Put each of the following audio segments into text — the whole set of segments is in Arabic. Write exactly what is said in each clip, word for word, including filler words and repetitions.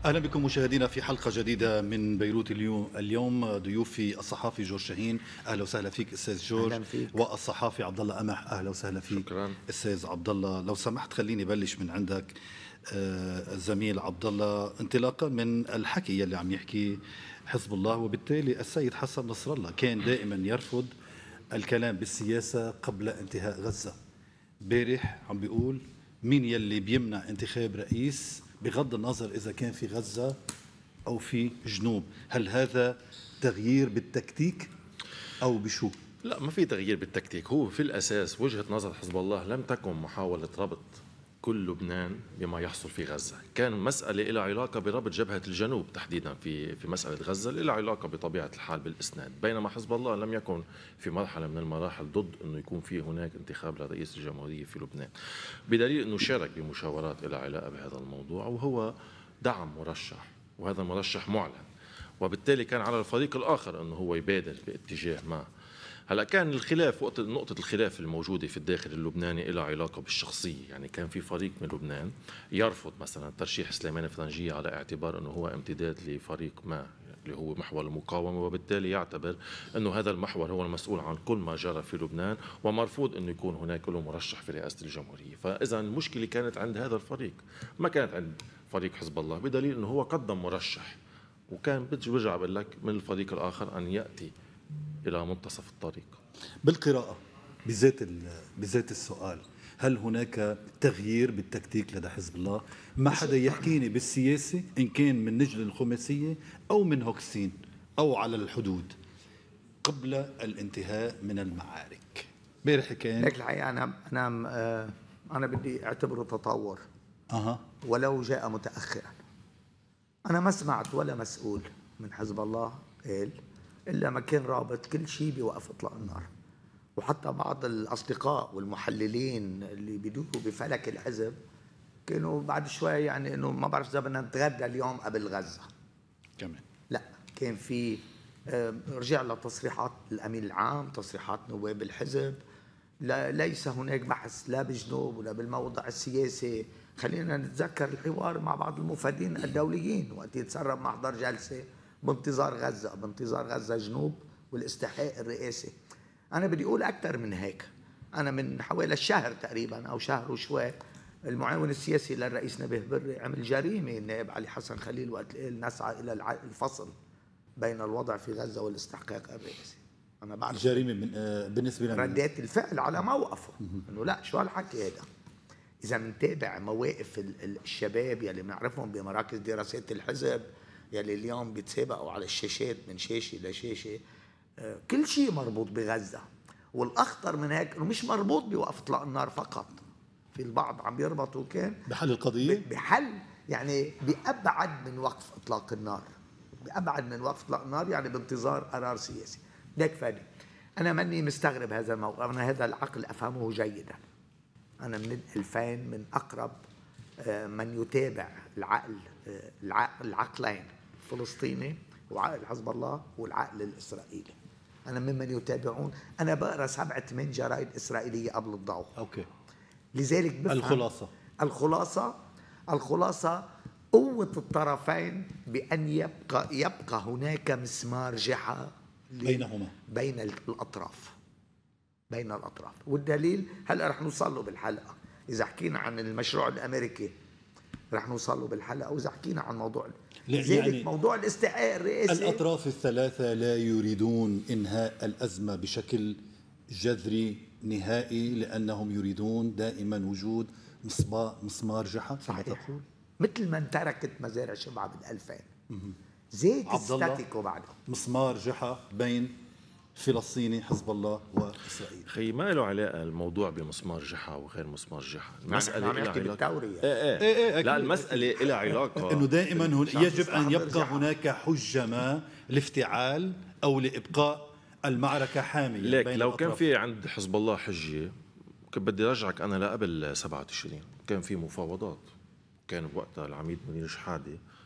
أهلا بكم مشاهدينا في حلقة جديدة من بيروت اليوم. اليوم ضيوفي الصحافي جورج شاهين، أهلا وسهلا فيك أستاذ جورج. أهلا فيك. والصحافي عبد الله قمح، أهلا وسهلا فيك. شكرا أستاذ عبد الله، لو سمحت خليني بلش من عندك. آه، الزميل عبد الله، انطلاقا من الحكي يلي عم يحكي حزب الله، وبالتالي السيد حسن نصر الله كان دائما يرفض الكلام بالسياسة قبل انتهاء غزة. بارح عم بيقول مين يلي بيمنع انتخاب رئيس بغض النظر إذا كان في غزة أو في جنوب؟ هل هذا تغيير بالتكتيك أو بشو؟ لا، ما في تغيير بالتكتيك. هو في الأساس وجهة نظر حزب الله لم تكن محاولة ربط كل لبنان بما يحصل في غزة، كان مسألة لها علاقة بربط جبهة الجنوب تحديدا في في مسألة غزة، لها علاقة بطبيعة الحال بالإسناد، بينما حزب الله لم يكن في مرحلة من المراحل ضد أنه يكون في هناك انتخاب لرئيس الجمهورية في لبنان، بدليل أنه شارك بمشاورات لها علاقة بهذا الموضوع، وهو دعم مرشح، وهذا المرشح معلن، وبالتالي كان على الفريق الآخر أنه هو يبادر باتجاه ما. هلا كان الخلاف وقت نقطة الخلاف الموجودة في الداخل اللبناني لها علاقة بالشخصية، يعني كان في فريق من لبنان يرفض مثلا ترشيح سليمان فرنجية على اعتبار أنه هو امتداد لفريق ما اللي هو محور المقاومة، وبالتالي يعتبر أنه هذا المحور هو المسؤول عن كل ما جرى في لبنان، ومرفوض أنه يكون هناك له مرشح في رئاسة الجمهورية. فإذا المشكلة كانت عند هذا الفريق، ما كانت عند فريق حزب الله، بدليل أنه هو قدم مرشح، وكان برجع بقول لك من الفريق الآخر أن يأتي إلى منتصف الطريق. بالقراءة بذات بذات السؤال، هل هناك تغيير بالتكتيك لدى حزب الله؟ ما حدا يحكيني بالسياسة إن كان من نجل الخماسية أو من هوكسين أو على الحدود قبل الانتهاء من المعارك. بارح كان لك الحقيقة أنا أنا آه، أنا بدي أعتبره تطور أها ولو جاء متأخرا. أنا ما سمعت ولا مسؤول من حزب الله قال إلا ما كان رابط كل شيء بوقف إطلاق النار، وحتى بعض الأصدقاء والمحللين اللي بيدوروا بفلك الحزب كانوا بعد شوي يعني إنه ما بعرف إذا بدنا نتغدى اليوم قبل غزة كمان. لا، كان في آه، رجع لتصريحات الأمين العام، تصريحات نواب الحزب، لا ليس هناك بحث لا بجنوب ولا بالموضع السياسي. خلينا نتذكر الحوار مع بعض المفادين الدوليين وقت يتسرب محضر جلسة بانتظار غزة، بانتظار غزة جنوب والاستحقاق الرئاسي. أنا بدي أقول أكثر من هيك. أنا من حوالي الشهر تقريبا أو شهر وشوي المعاون السياسي للرئيس نبيه بري عمل جريمة النائب علي حسن خليل وقت قال نسعى إلى الفصل بين الوضع في غزة والاستحقاق الرئاسي. أنا بعرف جريمة من آه بالنسبة لنا ردات الفعل على موقفه إنه لا، شو هالحكي هذا؟ إذا بنتابع مواقف الشباب يلي بنعرفهم بمراكز دراسات الحزب يلي اليوم بيتسابقوا على الشاشات من شاشة لشاشة، كل شيء مربوط بغزة. والأخطر من هيك إنه مش مربوط بوقف إطلاق النار فقط، في البعض عم يربطوا كان بحل القضية، بحل يعني بأبعد من وقف إطلاق النار، بأبعد من وقف إطلاق النار يعني بانتظار قرار سياسي. ليك فادي أنا ماني مستغرب هذا الموقف، أنا هذا العقل أفهمه جيدا. أنا من ألفين من أقرب من يتابع العقل العقلين الفلسطيني وعقل حزب الله والعقل الإسرائيلي. أنا ممن يتابعون، أنا بقرأ سبعة ثمان جرائد إسرائيلية قبل الضوء. أوكي. لذلك بفهم الخلاصة الخلاصة الخلاصة قوة الطرفين بأن يبقى يبقى هناك مسمار جحا بينهما بين الأطراف بين الأطراف والدليل هلأ رح نوصل له بالحلقة. إذا حكينا عن المشروع الأمريكي رح نوصل له بالحلقة، وإذا حكينا عن موضوع يعني موضوع الاستحقاق الرئاسي. الأطراف الثلاثة لا يريدون إنهاء الأزمة بشكل جذري نهائي، لأنهم يريدون دائما وجود مسمار جحا. صحيح، مثل ما تركت مزارع شبعة بالألفين زيت استاتيكو بعده مسمار جحا بين فلسطيني حزب الله وإسرائيل. خي ما له علاقة الموضوع بمسمار جحا وغير مسمار جحا، المسألة لها علاقة. ايه ايه, إيه, إيه لا، المسألة لها علاقة انه دائما يجب ان يبقى هناك حجة ما لافتعال او لابقاء المعركة حامية. ليك لو الأطراف. كان في عند حزب الله حجة، كنت بدي ارجعك انا لقبل سبعة تشرين، كان في مفاوضات، كان بوقتها العميد منير شحادة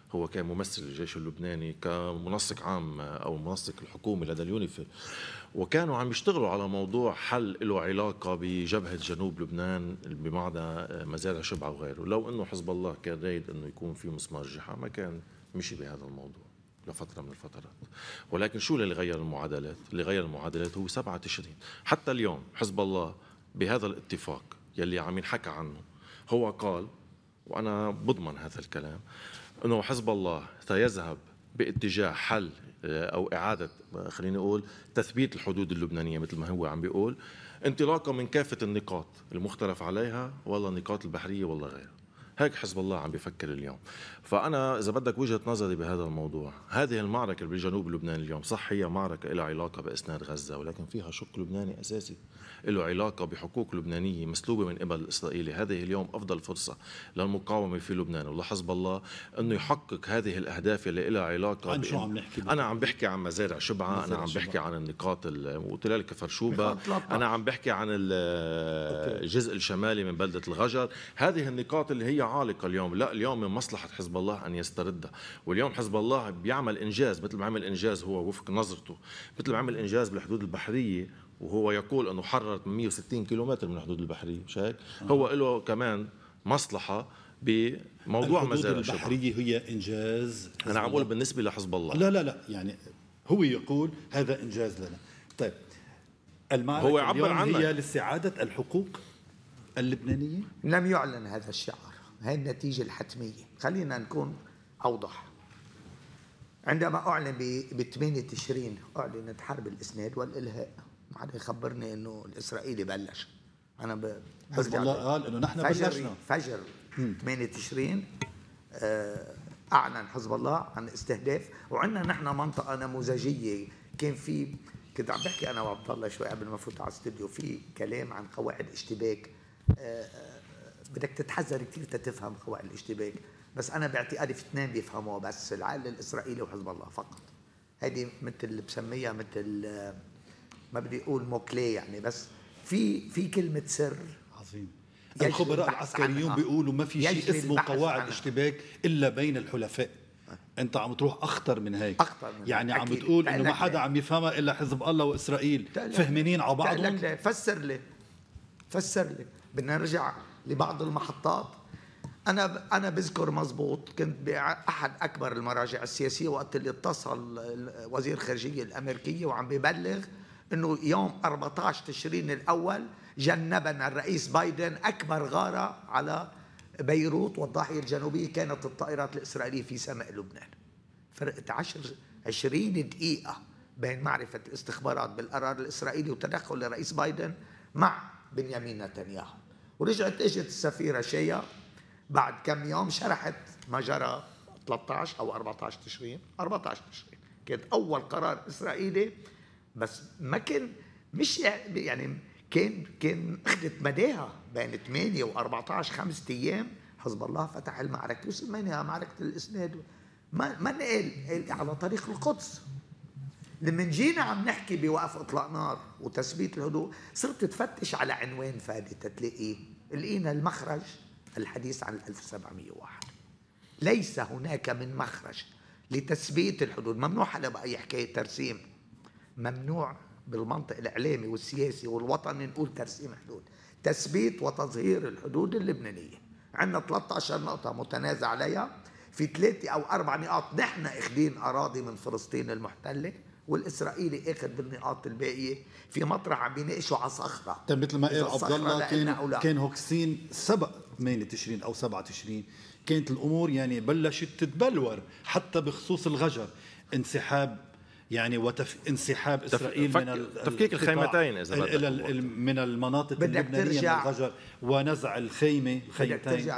هو كان ممثل الجيش اللبناني كمنسق عام أو منسق الحكومي لدى اليونيفيل، وكانوا عم يشتغلوا على موضوع حل له علاقة بجبهة جنوب لبنان بمعنى مزارع شبعة وغيره. لو أنه حزب الله كان رايد أنه يكون في مسمار جحا ما كان مشي بهذا الموضوع لفترة من الفترات. ولكن شو اللي غير المعادلات؟ اللي غير المعادلات هو سبعة تشرين. حتى اليوم حزب الله بهذا الاتفاق يلي عم ينحكى عنه هو قال، وأنا بضمن هذا الكلام، أنه حزب الله سيذهب باتجاه حل أو إعادة خليني أقول تثبيت الحدود اللبنانية مثل ما هو عم بيقول، انطلاقا من كافة النقاط المختلف عليها، والله النقاط البحرية والله غيرها. هيك حزب الله عم بيفكر اليوم. فأنا إذا بدك وجهة نظري بهذا الموضوع، هذه المعركة بجنوب لبنان اليوم صح هي معركة لها علاقة بإسناد غزة، ولكن فيها شق لبناني أساسي له علاقة بحقوق لبنانية مسلوبة من قبل الإسرائيلي. هذه اليوم أفضل فرصة للمقاومة في لبنان ولحزب الله أنه يحقق هذه الأهداف اللي لها علاقة. عن شو عم نحكي؟ أنا عم بحكي عن مزارع شبعة، أنا عم بحكي عن النقاط قلت لك كفرشوبة، أنا عم بحكي عن الجزء الشمالي من بلدة الغجر. هذه النقاط اللي هي عالقة اليوم، لا اليوم من مصلحة حزب الله أن يستردها. واليوم حزب الله بيعمل إنجاز مثل ما عمل إنجاز هو وفق نظرته، مثل ما عمل إنجاز بالحدود البحرية، وهو يقول أنه حرر مئة وستين كيلومتر من الحدود البحرية، مش هيك؟ هو له كمان مصلحة بموضوع مزارع الشبعة. البحرية هي إنجاز. أنا عم أقول بالنسبة لحزب الله. لا لا لا يعني هو يقول هذا إنجاز لنا. طيب المعركة هو يعبر عنها هي لاستعادة الحقوق اللبنانية؟ لم يعلن هذا الشعار، هذه النتيجة الحتمية. خلينا نكون أوضح. عندما أعلن ب ثمانية تشرين أعلنت حرب الإسناد والإلهاء، ما حدا يخبرني إنه الإسرائيلي بلش. أنا ب حزب الله قال إنه نحن بلشنا فجر ثمانية تشرين أعلن حزب الله عن استهداف. وعندنا نحن منطقة نموذجية، كان في كنت عم بحكي أنا وعبد الله شوي قبل ما فوت على الاستوديو في كلام عن قواعد اشتباك. بدك تتحذر كثير تفهم قواعد الاشتباك، بس أنا باعتقادي في اثنين بيفهموها بس، العائلة الإسرائيلي وحزب الله فقط. هذه مثل بسميها مثل ما بدي أقول موكلي يعني، بس في في كلمة سر. عظيم. الخبراء العسكريون بيقولوا ما في شيء اسمه قواعد عنها. اشتباك إلا بين الحلفاء. أنت عم تروح أخطر من هيك، أخطر من يعني هيك. عم بتقول إنه ما حدا عم يفهمها إلا حزب الله وإسرائيل، فهمانين على بعضهم. فسر لي فسر لي بدنا نرجع لبعض المحطات. أنا أنا بذكر مزبوط، كنت بأحد أكبر المراجع السياسية وقت اللي اتصل وزير الخارجية الأمريكية وعم بيبلغ إنه يوم أربعة عشر تشرين الأول جنبنا الرئيس بايدن أكبر غارة على بيروت والضاحية الجنوبية كانت الطائرات الإسرائيلية في سماء لبنان. فرقت عشر عشرين دقيقة بين معرفة الاستخبارات بالقرار الإسرائيلي وتدخل الرئيس بايدن مع بنيامين نتنياهو. ورجعت اجت السفيرة شيا بعد كم يوم شرحت ما جرى ثلاثة عشر أو أربعة عشر تشرين أربعة عشر تشرين كان أول قرار إسرائيلي، بس ما كان مش يعني كان كان أخذت مداها بين ثمانية وأربعة عشر خمسة أيام. حزب الله فتح المعركة وسميناها معركة الإسناد، ما ما نقل على طريق القدس. لما جينا عم نحكي بوقف إطلاق نار وتثبيت الهدوء صرت تفتش على عنوان فادي تلاقيه، لقينا المخرج الحديث عن ألف وسبعمئة وواحد. ليس هناك من مخرج لتثبيت الحدود. ممنوع حدا بأي حكاية ترسيم، ممنوع بالمنطق الإعلامي والسياسي والوطني نقول ترسيم حدود. تثبيت وتظهير الحدود اللبنانية. عندنا ثلاثة عشر نقطة متنازع عليها، في ثلاثة أو أربع نقاط نحن أخذين أراضي من فلسطين المحتلة والإسرائيلي أخذ بالنقاط الباقية في مطرح عم بيناقشوا على صخرة. طيب مثل ما قال عبد الله كان كان هوكسين سبق ثمانية تشرين أو سبعة تشرين، كانت الأمور يعني بلشت تتبلور حتى بخصوص الغجر، انسحاب يعني وتف... انسحاب اسرائيل فك... من تفكيك الخيمتين اذا بدك الى من المناطق اللبنانيه من الغجر ونزع الخيمه الخيمتين.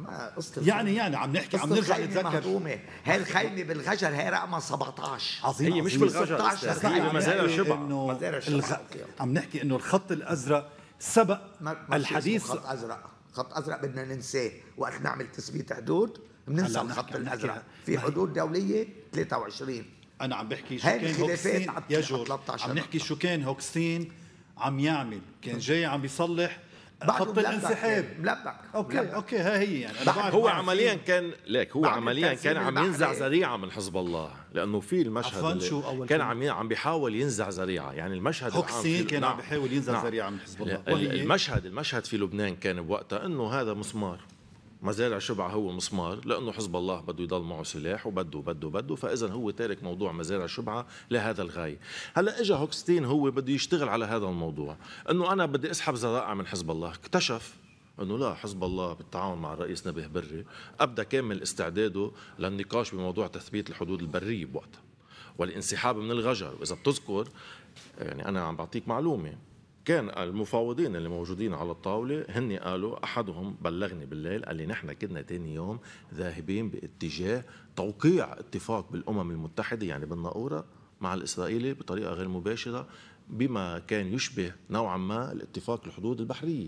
يعني يعني عم نحكي عم نرجع نتذكر هاي الخيمه بالغجر هي رقمها سبعة عشر. عظيم. هي مش بالغجر، هي بمزارع شبع. الغ... عم نحكي انه الخط الازرق سبق الحديث. خط ازرق خط ازرق بدنا ننساه وقت نعمل تثبيت حدود، بننسى الخط الازرق. في حدود دوليه ثلاثة وعشرين. أنا عم بحكي شو كان هوكسين يجور، عم نحكي شو كان هوكسين عم يعمل، كان جاي عم بيصلح خط الانسحاب ملبك. اوكي ملبك. اوكي ها هي يعني أنا بعرف هو بعرف عمليا فيه. كان ليك هو بعد عمليا التنسيق كان عم ينزع البحري. ذريعه من حزب الله، لانه في المشهد عفواً اللي شو أول كان كلمة؟ عم عم بيحاول ينزع ذريعه، يعني المشهد هوكسين العام في- كان نعم. عم بيحاول ينزع نعم. ذريعه من حزب الله، ال- وهي المشهد المشهد في لبنان كان بوقتها انه هذا مسمار، مزارع شبعة هو مسمار، لانه حزب الله بده يضل معه سلاح وبده بده بده فاذا هو تارك موضوع مزارع شبعة لهذا الغاية. هلا اجى هوكستين هو بده يشتغل على هذا الموضوع، انه انا بدي اسحب ذرائع من حزب الله، اكتشف انه لا، حزب الله بالتعاون مع الرئيس نبيه بري ابدا كامل استعداده للنقاش بموضوع تثبيت الحدود البريه بوقتها والانسحاب من الغجر. واذا بتذكر يعني انا عم بعطيك معلومه، كان المفاوضين اللي موجودين على الطاوله هن قالوا، احدهم بلغني بالليل قال لي نحن كنا ثاني يوم ذاهبين باتجاه توقيع اتفاق بالامم المتحده يعني بالناقوره مع الاسرائيلي بطريقه غير مباشره بما كان يشبه نوعا ما الاتفاق الحدود البحريه.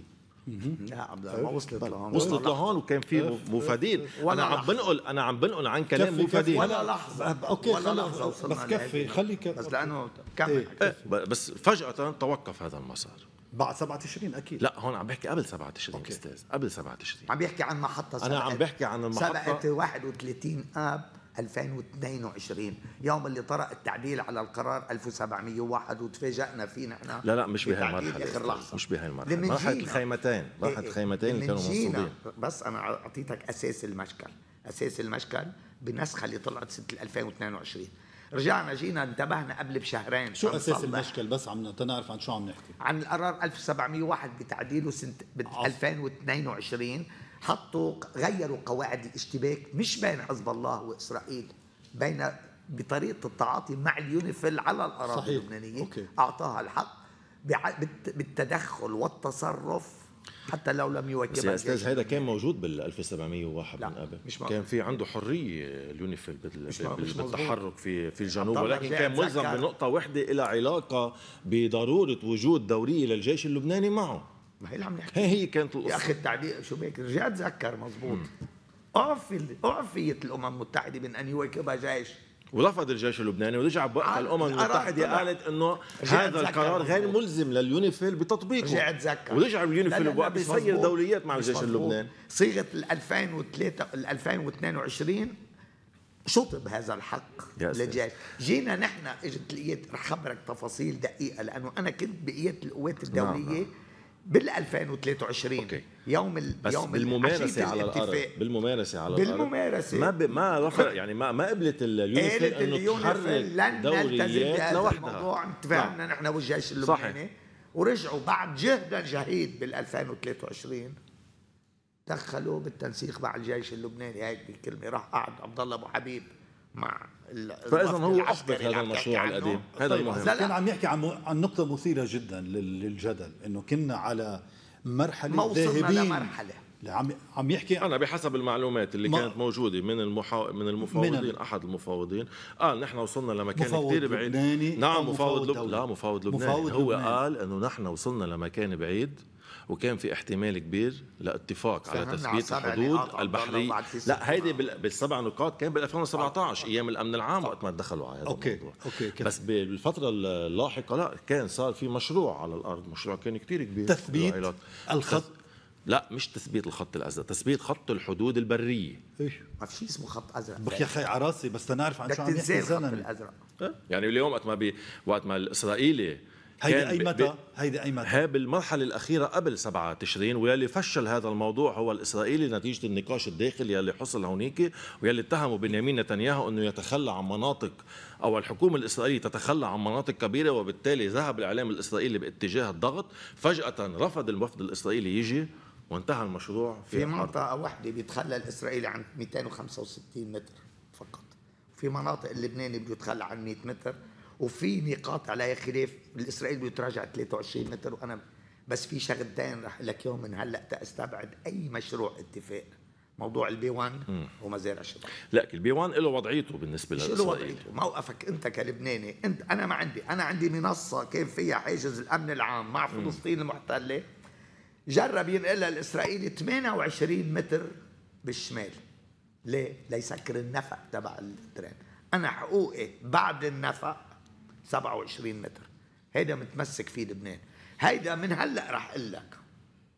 لا عبد الله ما وصلت لهون. وصلت ولا لهون وكان في مفادين. ولا انا عم لحظة. بنقل انا عم بنقل عن كلام كفي- كفي. مفادين. ولا لحظة. اوكي ولا خلص لحظة وصلنا بس كفي لهيك. خلي كفي بس لانه كمل. إيه. إيه، بس فجأة توقف هذا المسار. بعد سبعة تشرين اكيد. لا هون عم بحكي قبل سبعة تشرين استاذ، قبل سبعة تشرين. عم بيحكي عن محطة أنا عم بحكي عن المحطة سبقت واحد وثلاثين آب ألفين واثنين وعشرين، يوم اللي طرأ التعديل على القرار ألف وسبعمية وواحد وتفاجأنا فيه نحن. لا لا مش بهاي بتعديل المرحلة آخر لحظة. مش بهاي المرحلة، لمن مرحلة جينا. الخيمتين، مرحلة إيه، الخيمتين اللي لمن كانوا جينا. منصوبين. بس أنا أعطيتك أساس المشكل، أساس المشكل بالنسخة اللي طلعت سنة ألفين واثنين وعشرين. رجعنا جينا انتبهنا قبل بشهرين. شو اساس نصلح المشكل بس عم تنعرف عن شو عم نحكي؟ عن القرار ألف وسبعمية وواحد بتعديله سنة ألفين واثنين وعشرين. حطوا غيروا قواعد الاشتباك مش بين حزب الله وإسرائيل، بين بطريقة التعاطي مع اليونيفيل على الأراضي صحيح. اللبنانية. أوكي. أعطاها الحق بع- بالت- بالتدخل والتصرف حتى لو لم بس يواكبها يا الجيش استاذ هيدا كان اللبناني. موجود بال ألف وسبعمية وواحد لا، من قبل، مش م- كان في عنده حريه اليونيفيل بال- مش بال- م- مش بالتحرك في في الجنوب، عبد الله ولكن رجع كان ملزم تذكر. بنقطه واحده لها علاقه بضروره وجود دوريه للجيش اللبناني معه. ما هي اللي عم نحكي. هي هي كانت يا القصه. أخي التعديل شو بيك رجعت تذكر مزبوط. أعفي أعفيت الأمم المتحدة من أن يواكبها جيش. ورفض الجيش اللبناني ورجع بوقتها عاد الامم القرار المتحده طلع. قالت انه رجع هذا تذكر القرار غير مزبوط. ملزم لليونيفيل بتطبيقه. رجع تذكر. ورجع لا، اليونيفيل لا، لا، بوقت مش يسير مزبوط. دوليات مع مش الجيش مزبوط. اللبناني. صيغه ال ألفين وثلاثة ال ألفين واثنين وعشرين شطب هذا الحق يا أستاذ. للجيش. جينا نحن اجت لقيت رح خبرك تفاصيل دقيقه لانه انا كنت بقياده القوات الدوليه نعم. بال ألفين وثلاثة وعشرين. أوكي. يوم ال... بس يوم بالممارسه عشية على الارض، الاتفاق. بالممارسه على بالممارسة. الارض ما ب... ما رفض يعني ما ما قبلت اليونيفيل قالت انه اليونيفيل لن تحرك نلتزم دوريات بهذا لوحدها. الموضوع. تفاهمنا نحن والجيش اللبناني ورجعوا بعد جهد جهيد بال ألفين وثلاثة وعشرين دخلوا بالتنسيق مع الجيش اللبناني. هيك بكلمه راح قعد عبد الله ابو حبيب مع ال- فاذا الوفد هو العسكري احبط اللي هذا عم تحكي المشروع عنه. القديم، هذا طيب المهم. لا، لا. كان عم يحكي عن عن نقطة مثيرة جدا لل- للجدل انه كنا على مرحلة ما وصلنا ذاهبين لمرحلة. لا، عم عم يحكي انا بحسب المعلومات اللي ما- كانت موجوده من المحا... من المفاوضين من ال- احد المفاوضين قال نحن وصلنا لمكان مفاوض كثير بعيد. لبناني نعم أو مفاوض مفاوض لب... دولي؟ لا مفاوض لبناني. مفاوض هو لبناني. قال انه نحن وصلنا لمكان بعيد وكان في احتمال كبير لاتفاق على فهمنا على تثبيت سبع الحدود نقاط عبد الله البحريه. وبعد في ست لا هيدي نقاط. بال... بالسبع نقاط كان بال ألفين وسبعطعش ايام الامن العام وقت ما دخلوا على هذا أوكي، الموضوع. أوكي، كده. بس بالفتره اللاحقه لا، كان صار في مشروع على الارض، مشروع كان كثير كبير. تثبيت له علاقة. الخط. لا مش تثبيت الخط الازرق، تثبيت خط الحدود البريه. ايش ما في شيء اسمه خط ازرق. بك يا اخي على راسي بس تنعرف عن بدك شو عم يحكي تنزل الخط الزلمه. الازرق. يعني اليوم وقت ما بي وقت ما الاسرائيلي هيدي كان اي ب- متى؟ ب- هيدي اي متى؟ ها بالمرحلة الأخيرة قبل سبعة تشرين، واللي فشل هذا الموضوع هو الإسرائيلي نتيجة النقاش الداخلي اللي حصل هونيك، واللي اتهموا بنيامين نتنياهو أنه يتخلى عن مناطق أو الحكومة الإسرائيلية تتخلى عن مناطق كبيرة، وبالتالي ذهب الإعلام الإسرائيلي باتجاه الضغط. فجأة رفض الوفد الإسرائيلي يجي وانتهى المشروع في, في الحرب. منطقة واحدة بيتخلى الإسرائيلي عن مئتين وخمسة وستين متر فقط. في مناطق اللبناني بده يتخلى عن مئة متر، وفي نقاط عليها خلاف. الإسرائيلي بده يتراجع ثلاثة وعشرين متر. وأنا بس في شغلتين رح لك يوم من هلا تستبعد أي مشروع اتفاق. موضوع البي واحد ومزارع شباب. لا البي واحد له وضعيته بالنسبة شو له للإسرائيلي. وضعيته؟ موقفك أنت كلبناني. أنت أنا ما عندي أنا عندي منصة كان فيها حاجز الأمن العام مع فلسطين المحتلة. جرب ينقلها الإسرائيلي ثمانية وعشرين متر بالشمال. ليه؟ ليسكر النفق تبع الترين. أنا حقوقي بعد النفق سبعة وعشرين متر. هيدا متمسك فيه لبنان. هيدا من هلا رح أقول لك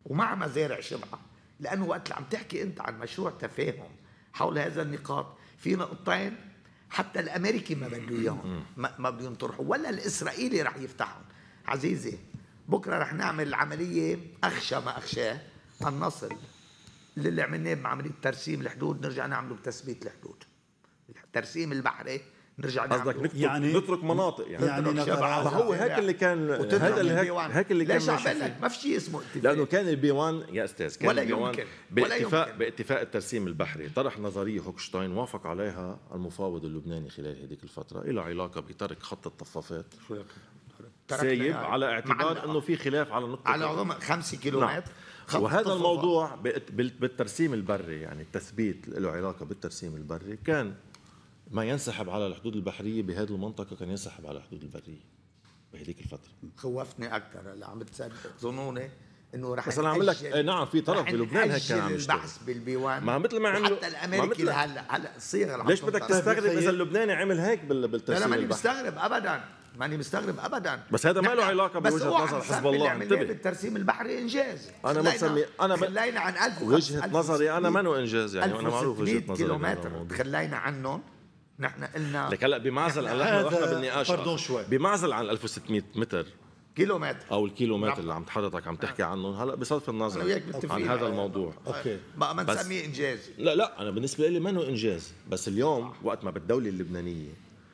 ومع مزارع شبعة، لأنه وقت اللي عم تحكي أنت عن مشروع تفاهم حول هذا النقاط، في نقطتين حتى الأمريكي ما بده إياهم، ما بده ينطرحوا، ولا الإسرائيلي رح يفتحهم. عزيزي بكرة رح نعمل عملية أخشى ما أخشاه، أن نصل اللي عملناه بعملية ترسيم الحدود نرجع نعمله بتثبيت الحدود. الترسيم البحري نرجع نعمله، قصدك نترك يعني نترك مناطق يعني, يعني ما هو هيك اللي كان هذا اللي هيك, هيك اللي كان ليش عم لك ما في شيء اسمه اتفاق؟ لانه كان البي واحد يا استاذ كان ولا البي واحد يمكن باتفاق يمكن. باتفاق الترسيم البحري طرح نظريه هوكشتاين وافق عليها المفاوض اللبناني خلال هذيك الفتره، إلى علاقه بترك خط الطفافات سايب على اعتبار انه في خلاف على نقطه على عمق خمسة كيلومتر. نعم. وهذا الموضوع بالترسيم البري، يعني التثبيت له علاقه بالترسيم البري، كان ما ينسحب على الحدود البحريه بهذه المنطقه كان ينسحب على الحدود البريه بهذيك الفتره. خوفني اكثر اللي عم بتصدق ظنوني انه رح بس انا عم لك نعم في طرف بلبنان هيك كان عم يشتغل البحث بالبيوان، ما مثل ما عملوا حتى الامريكي هلا هلا الصيغه ليش بدك تستغرب اذا اللبناني عمل هيك بالترسيم؟ لا ماني مستغرب ابدا، ماني مستغرب ابدا، بس هذا ما له علاقه بوجهه نظر حزب الله. انتبه، بالترسيم البحري انجاز. انا ما بسمي انا خلينا عن ألف وجهه نظري انا ما له انجاز، يعني انا معروف وجهه نظري كيلومتر تخلينا عنهم. نحن قلنا لك هلا بمعزل عن احنا رحنا بالنقاش بمعزل عن ألف وستمئة متر كيلومتر او الكيلومتر اللي عم حضرتك عم تحكي عنهم هلا بصرف النظر عن هذا الموضوع. اوكي بقى ما نسميه انجاز. لا لا انا بالنسبه لي ما انه انجاز، بس اليوم وقت ما بالدوله اللبنانيه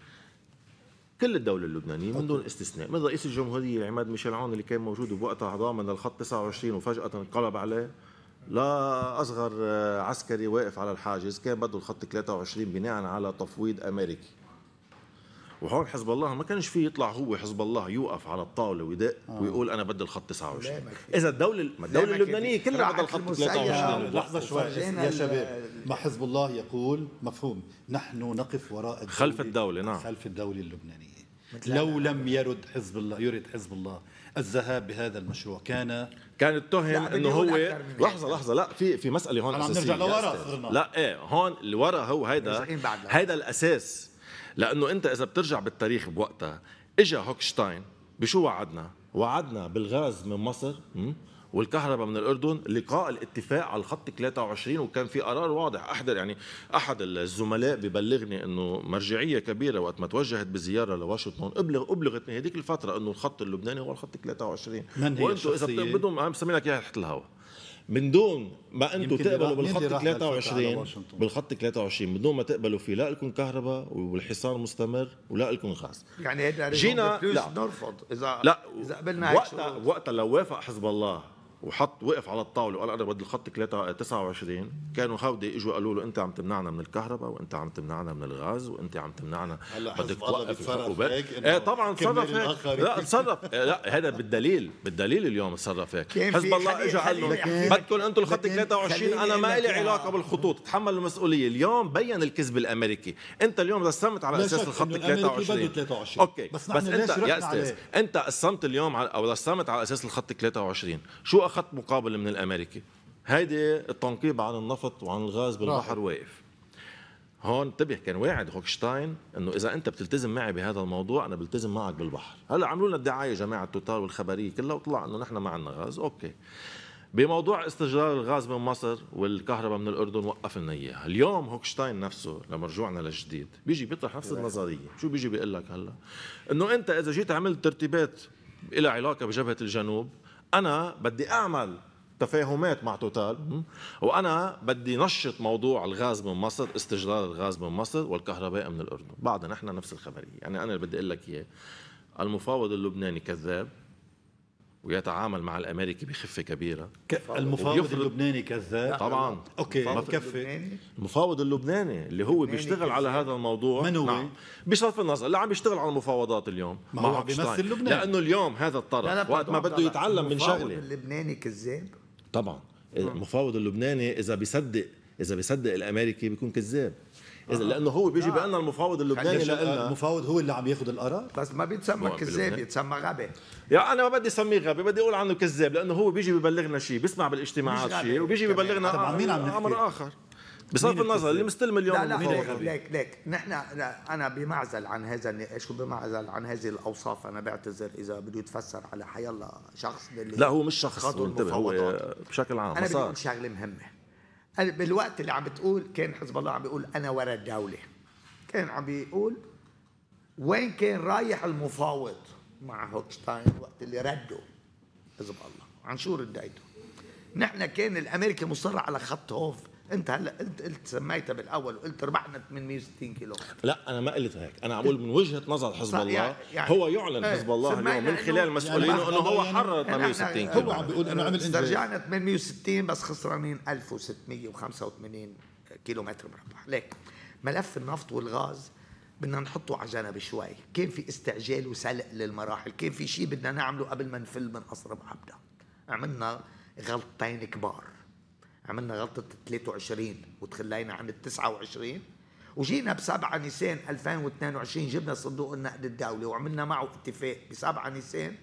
كل الدوله اللبنانيه من دون استثناء، من رئيس الجمهوريه عماد ميشيل عون اللي كان موجود بوقتها ضامن الخط تسعة وعشرين وفجاه انقلب عليه، لا اصغر عسكري واقف على الحاجز كان بده الخط ثلاثة وعشرين بناء على تفويض امريكي. وهون حزب الله ما كانش فيه يطلع هو حزب الله يوقف على الطاوله ويدق آه. ويقول انا بدي الخط تسعة وعشرين. اذا الدوله الدوله اللبنانيه كلها بدها الخط ثلاثة وعشرين. لحظه شوي يا شباب، ما حزب الله يقول مفهوم نحن نقف وراء الدولة خلف الدوله. نعم خلف الدوله اللبنانيه. لو لم يرد حزب الله يرد حزب الله الذهاب بهذا المشروع كان كان اتهم انه هو لحظه لحظه لا في في مساله هون اساسيه. عم نرجع لورا. لا ايه هون اللي ورا هو هيدا هيدا الاساس، لانه انت اذا بترجع بالتاريخ بوقتها اجى هوكشتاين بشو وعدنا؟ وعدنا بالغاز من مصر والكهرباء من الاردن، لقاء الاتفاق على الخط ثلاثة وعشرين، وكان في قرار واضح. احضر يعني احد الزملاء ببلغني انه مرجعيه كبيره وقت ما توجهت بزياره لواشنطن ابلغ ابلغت من هذيك الفتره انه الخط اللبناني هو الخط ثلاثة وعشرين. وانتم اذا بدهم عم بسمي لك اياها تحت الهواء من دون ما انتم تقبلوا بالخط ثلاثة وعشرين بالخط ثلاثة وعشرين من دون ما تقبلوا فيه، لا لكم كهرباء والحصار مستمر ولا لكم غاز. يعني هيدا جينا لا نرفض اذا لا اذا قبلنا وقتها وقتها لو وافق حزب الله وحط وقف على الطاوله وقال انا بدي الخط تسعة وعشرين، كانوا هودي اجوا قالوا له انت عم تمنعنا من الكهرباء وانت عم تمنعنا من الغاز وانت عم تمنعنا بدك توقف الحكومات. ايه طبعا تصرف هيك. لا تصرف لا هذا بالدليل بالدليل اليوم تصرف هيك. حزب الله اجى قال لهم بدكم انتم الخط ثلاثة وعشرين، انا ما لي علاقه بالخطوط، تحمل المسؤوليه. اليوم بين الكذب الامريكي، انت اليوم رسمت على اساس الخط ثلاثة وعشرين. اوكي بس, بس انت يا استاذ انت قسمت اليوم او رسمت على اساس الخط ثلاثة وعشرين، شو اخذت مقابل من الامريكي؟ هيدي التنقيب عن النفط وعن الغاز بالبحر واقف. هون انتبه كان واعد هوكشتاين انه اذا انت بتلتزم معي بهذا الموضوع انا بلتزم معك بالبحر. هلا عملوا لنا الدعايه جماعه توتال والخبريه كلها وطلع انه نحن ما عندنا غاز. اوكي بموضوع استجلال الغاز من مصر والكهرباء من الاردن وقف لنا اياها. اليوم هوكشتاين نفسه لما رجعنا للجديد بيجي بيطرح نفس النظريه. شو بيجي بيقول لك هلا؟ انه انت اذا جيت عملت ترتيبات إلى علاقه بجبهه الجنوب، انا بدي اعمل تفاهمات مع توتال وانا بدي نشط موضوع الغاز من مصر، استجلال الغاز من مصر والكهرباء من الاردن. بعدنا نحن نفس الخبريه. يعني انا اللي بدي اقول لك اياه، المفاوض اللبناني كذاب ويتعامل مع الامريكي بخفه كبيره. المفاوض اللبناني كذاب طبعا. اوكي كفي. المفاوض اللبناني اللي هو بيشتغل على هذا الموضوع من هو؟ نعم. بصرف النظر اللي عم بيشتغل على المفاوضات اليوم ما هو بيمثل لبنان، لانه اليوم هذا الطرف وقت ما بده يتعلم من شغله. المفاوض اللبناني كذاب طبعا. المفاوض اللبناني اذا بيصدق اذا بيصدق الامريكي بيكون كذاب. إذا لانه هو بيجي آه. بان المفاوض اللبناني لنا المفاوض هو اللي عم ياخذ القرار، بس ما بيتسمى كذاب، يتسمى غبي. يا انا ما بدي اسميه غبي، بدي اقول عنه كذاب، لانه هو بيجي بيبلغنا شيء، بيسمع بالاجتماعات شيء وبيجي بيبلغنا امر آه اخر. بصرف مين النظر اللي مستلم اليوم لا لا المفاوض. ليك ليك ليك نحن لا، انا بمعزل عن هذا النقاش وبمعزل عن هذه الاوصاف. انا بعتذر اذا بده يتفسر على حيالله شخص اللي لا هو مش شخص، خاضوا انتبه، هو المفاوضات. بشكل عام انا بدي مسار. اقول شغله مهمه. أنا بالوقت اللي عم بتقول كان حزب الله عم بيقول انا ورا الدوله، كان عم بيقول وين كان رايح المفاوض مع هوكشتاين وقت اللي ردوا حزب الله عن شو رديته. نحن كان الامريكي مصر على خط هوف. انت هلا قلت قلت سميتها بالاول وقلت ربحنا ثمانمئة وستين كيلو. لا انا ما قلت هيك، انا عم بقول من وجهه نظر حزب الله يعني يعني هو يعلن ايه حزب الله سمعنا اليوم من إنه- خلال مسؤولينه يعني انه هو يعني حرر ثمانمئة وستين نحن- كيلو. هو عم بيقول انه عمل انجاز. استرجعنا ثمانمئة وستين بس خسرانين ألف وستمئة وخمسة وثمانين كيلو متر مربع. ليك ملف النفط والغاز بدنا نحطه على جنب شوي. كان في استعجال وسلق للمراحل، كان في شيء بدنا نعمله قبل ما نفل من قصر بعبده. عملنا غلطتين كبار. عملنا غلطة ثلاثة وعشرين وتخلينا عن ال تسعة وعشرين، وجينا بسبعة نيسان ألفين واثنين وعشرين جبنا صندوق النقد الدولي وعملنا معه اتفاق بسبعة نيسان،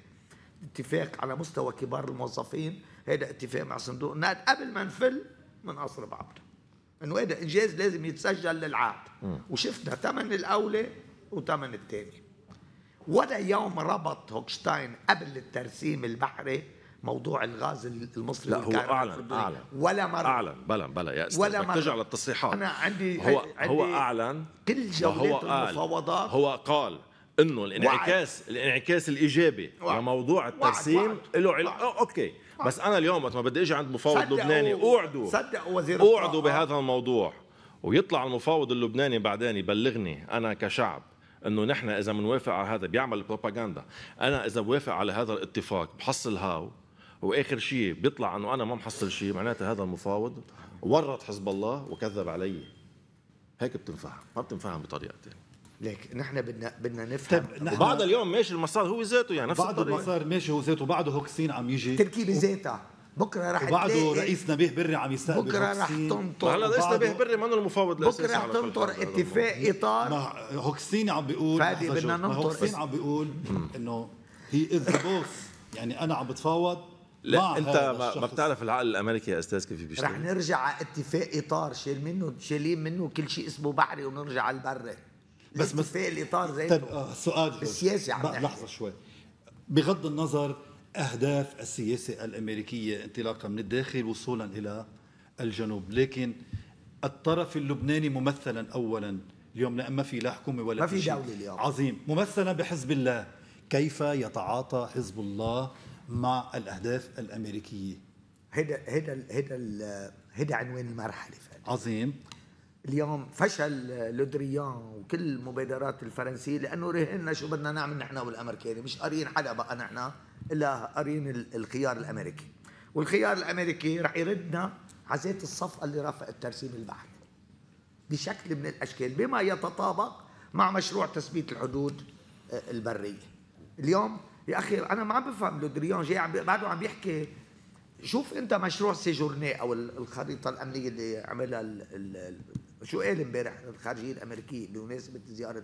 اتفاق على مستوى كبار الموظفين. هذا اتفاق مع صندوق النقد قبل ما نفل من قصر بعبده، انه هذا انجاز لازم يتسجل للعهد. وشفنا ثمن الاولى وثمن الثاني. ولا يوم ربط هوكشتاين قبل الترسيم البحري موضوع الغاز المصري. لا هو والكهرباء اعلن الفضائية. اعلن ولا مرة اعلن بلا بلا يا استاذ ولا بدك مرة. ترجع للتصريحات. أنا عندي هو عندي هو اعلن كل جولات وهو قال المفاوضات. هو قال انه الانعكاس وعد. الانعكاس الايجابي وعد. لموضوع الترسيم له علاقه. اوكي وعد. بس انا اليوم وقت ما بدي اجي عند مفاوض صدقوا- لبناني اوعدوا صدقوا وزير اوعدوا الطاقة. بهذا الموضوع، ويطلع المفاوض اللبناني بعدين يبلغني انا كشعب انه نحن اذا بنوافق على هذا بيعمل بروباغندا. انا اذا بوافق على هذا الاتفاق بحصل هاو، واخر شيء بيطلع انه انا ما محصل شيء، معناته هذا المفاوض ورط حزب الله وكذب علي. هيك بتنفهم، ما بتنفهم بطريقه ثانيه. ليك نحن بدنا بدنا نفهم. طيب نحن وبعد اليوم ماشي المسار هو ذاته، يعني نفس بعده الطريقه. المسار ماشي هو ذاته، وبعده هوكسين عم يجي، تركيبه ذاتها بكره رح وبعده تلاقي رئيس نبيه بري عم يستقبل بكره رح هوكسين. تنطر. هلا رئيس نبيه بري منه المفاوض الاساسي. بكره رح على كل تنطر حال هذا اتفاق اطار. ما هوكسين عم بيقول فادي لحظة بدنا شوف، ما ننطر هوكسين اس- عم بيقول انه هي از ذا بوس، يعني انا عم بتفاوض مع لا انت هذا ما, ما الشخص. بتعرف العقل الامريكي يا استاذ كيف رح بيشتغل. نرجع على اتفاق اطار شيل منه شيلين منه كل شيء اسمه بحري ونرجع على البر. بس بس اتفاق الاطار طيب ذاته. آه سؤال بالسياسة عم بقى نحكي. لحظه شوي، بغض النظر اهداف السياسه الامريكيه انطلاقا من الداخل وصولا الى الجنوب، لكن الطرف اللبناني ممثلا اولا اليوم، لان ما في لا حكومه ولا ما في شيء. دولة اليوم. عظيم، ممثلا بحزب الله. كيف يتعاطى حزب الله مع الاهداف الامريكيه؟ هيدا هيدا هيدا هيدا عنوان المرحله. فادي عظيم. اليوم فشل لودريان وكل المبادرات الفرنسيه لانه رهنا شو بدنا نعمل نحن والامريكاني، مش قارين حدا بقى نحن الا قارين الخيار الامريكي. والخيار الامريكي رح يردنا على ذات الصفقه اللي رافق الترسيم البحري بشكل من الاشكال بما يتطابق مع مشروع تثبيت الحدود البريه. اليوم يا اخي انا ما عم بفهم لودريان جاي عم بعده عم بيحكي. شوف انت مشروع سيجورني او الخريطه الامنيه اللي عملها ال ال شو قال امبارح الخارجيه الامريكيه بمناسبه زياره،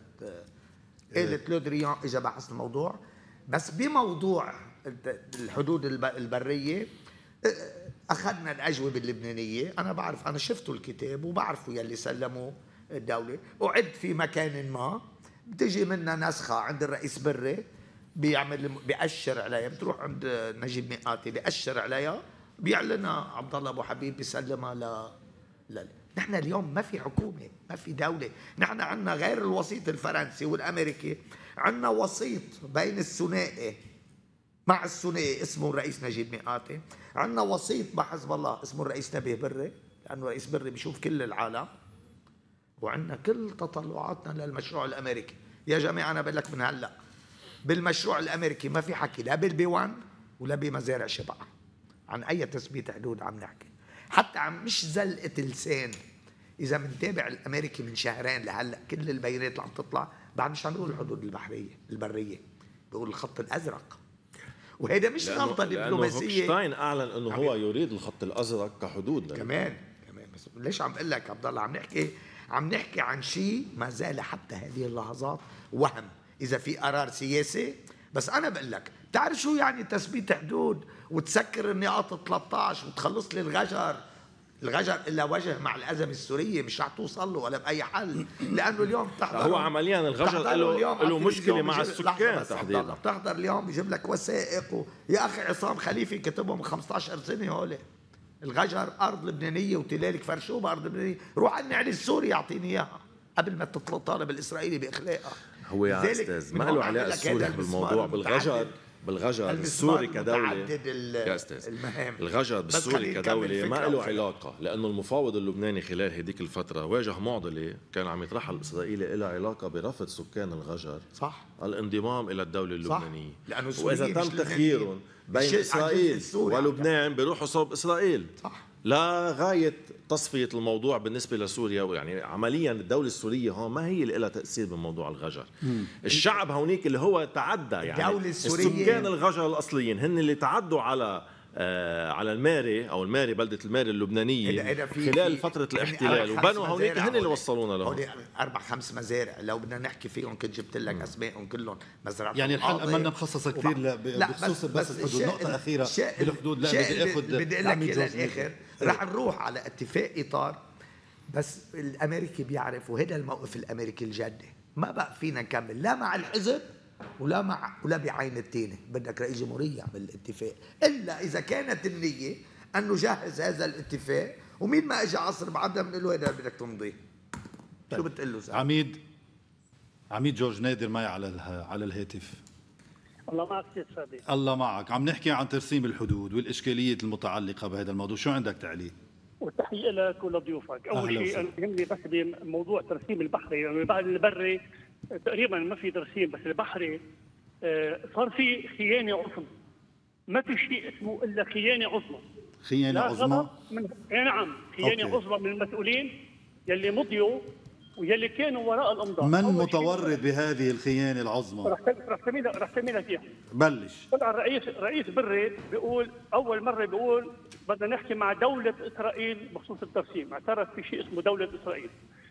قالت لودريان اجى بحث الموضوع. بس بموضوع الحدود البريه اخذنا الاجوبه اللبنانيه. انا بعرف، انا شفته الكتاب وبعرفه يلي سلموه الدوله، اعد في مكان ما بتجي منا نسخه عند الرئيس بري بيعمل بيأشر عليها، بتروح عند نجيب مئاتي بيأشر عليها بيعلنها عبد الله ابو حبيب بيسلمها ل لا. نحن اليوم ما في حكومه، ما في دوله. نحن عندنا غير الوسيط الفرنسي والامريكي، عندنا وسيط بين الثنائي مع الثنائي اسمه الرئيس نجيب مئاتي، عندنا وسيط مع حزب الله اسمه الرئيس نبيه بري لانه رئيس بري بيشوف كل العالم، وعندنا كل تطلعاتنا للمشروع الامريكي. يا جماعه انا بقول لك من هلا بالمشروع الامريكي ما في حكي لا بالبي واحد ولا بمزارع شبع عن اي تثبيت حدود عم نحكي. حتى عم مش زلقه لسان. اذا بنتابع الامريكي من شهرين لهلا كل البيانات اللي عم تطلع بعد مش عم بيقول الحدود البحريه البريه، بيقول الخط الازرق. وهذا مش غلطه دبلوماسيه. هوكشتاين اعلن انه هو يريد الخط الازرق كحدود لنا. كمان كمان بس ليش عم بقول لك عبد الله عم نحكي عم نحكي عن شيء ما زال حتى هذه اللحظات وهم. اذا في قرار سياسي، بس انا بقول لك بتعرف شو يعني تثبيت حدود وتسكر النقاط ثلاثة عشر وتخلص لي الغجر الغجر إلا وجه مع الأزمة السورية مش رح توصل له ولا بأي حل، لأنه اليوم بتحضر هو عمليا الغجر له له مشكلة مع السكان تحديدا. بتحضر اليوم بيجيب لك وثائق و... يا أخي عصام خليفي كتبهم من خمسة عشر سنة هول. الغجر أرض لبنانية وتلالك فرشوه بأرض لبنانية، روح عني على السوري يعطيني إياها قبل ما تطلب طالب الإسرائيلي بإخلاقها. هو يا أستاذ ما له علاقة السوري بالموضوع، بالغجر بالغجر السوري كدولة يا أستاذ المهام. الغجر بالسوري كدولة ما له علاقة، لأنه المفاوض اللبناني خلال هذيك الفترة واجه معضلة كان عم يطرحها الإسرائيلي لها علاقة برفض سكان الغجر صح الانضمام إلى الدولة اللبنانية، لأنه وإذا تم تخييرهم بين إسرائيل ولبنان بيروحوا صوب إسرائيل صح. لا غاية تصفية الموضوع بالنسبة لسوريا. يعني عمليا الدولة السورية هون ما هي اللي لها تأثير بموضوع الغجر. مم. الشعب هونيك اللي هو تعدى، يعني الدولة السورية السكان الغجر الأصليين هن اللي تعدوا على آه على الماري او الماري بلده الماري اللبنانيه خلال فتره الاحتلال، وبنوا هونيك هن اللي وصلونا لهم. هوني اربع خمس مزارع لو بدنا نحكي فيهم كنت جبت لك اسمائهم كلهم. مزرعه يعني الحلقه ما مخصصه كثير بخصوص بس, بس الحدود. نقطه اخيره بالحدود. لا بدي اخذ بدي اقول لك للاخر رح نروح على اتفاق اطار، بس الامريكي بيعرف، وهذا الموقف الامريكي الجدي، ما بقى فينا نكمل لا مع الحزب ولا مع ولا بعين التاني. بدك رئيس جمهورية يعمل الاتفاق إلا إذا كانت النية أنه جهز هذا الاتفاق، ومين ما إجا عصر بعدها بنقول له هذا بدك تمضيه. شو بتقول له ساعة؟ عميد عميد جورج نادر معي على على الهاتف. الله معك سيد فادي. الله معك. عم نحكي عن ترسيم الحدود والإشكالية المتعلقة بهذا الموضوع، شو عندك تعليق؟ والتحية لك ولضيوفك. أول شيء يهمني بس بموضوع ترسيم البحري، يعني البري تقريبا ما في ترسيم، بس البحري صار في خيانة عظمى. ما في شيء اسمه إلا خيانة عظمى. خيانة عظمى؟ من... نعم خيانة عظمى من المسؤولين يلي مضيوا ويلي كانوا وراء الأمضاء. من متورط بهذه الخيانة العظمى؟ رح رح تميلك رح تميلك اياها. بلش. طلع الرئيس رئيس بري بيقول أول مرة بيقول بدنا نحكي مع دولة إسرائيل بخصوص الترسيم، اعترف في شيء اسمه دولة إسرائيل.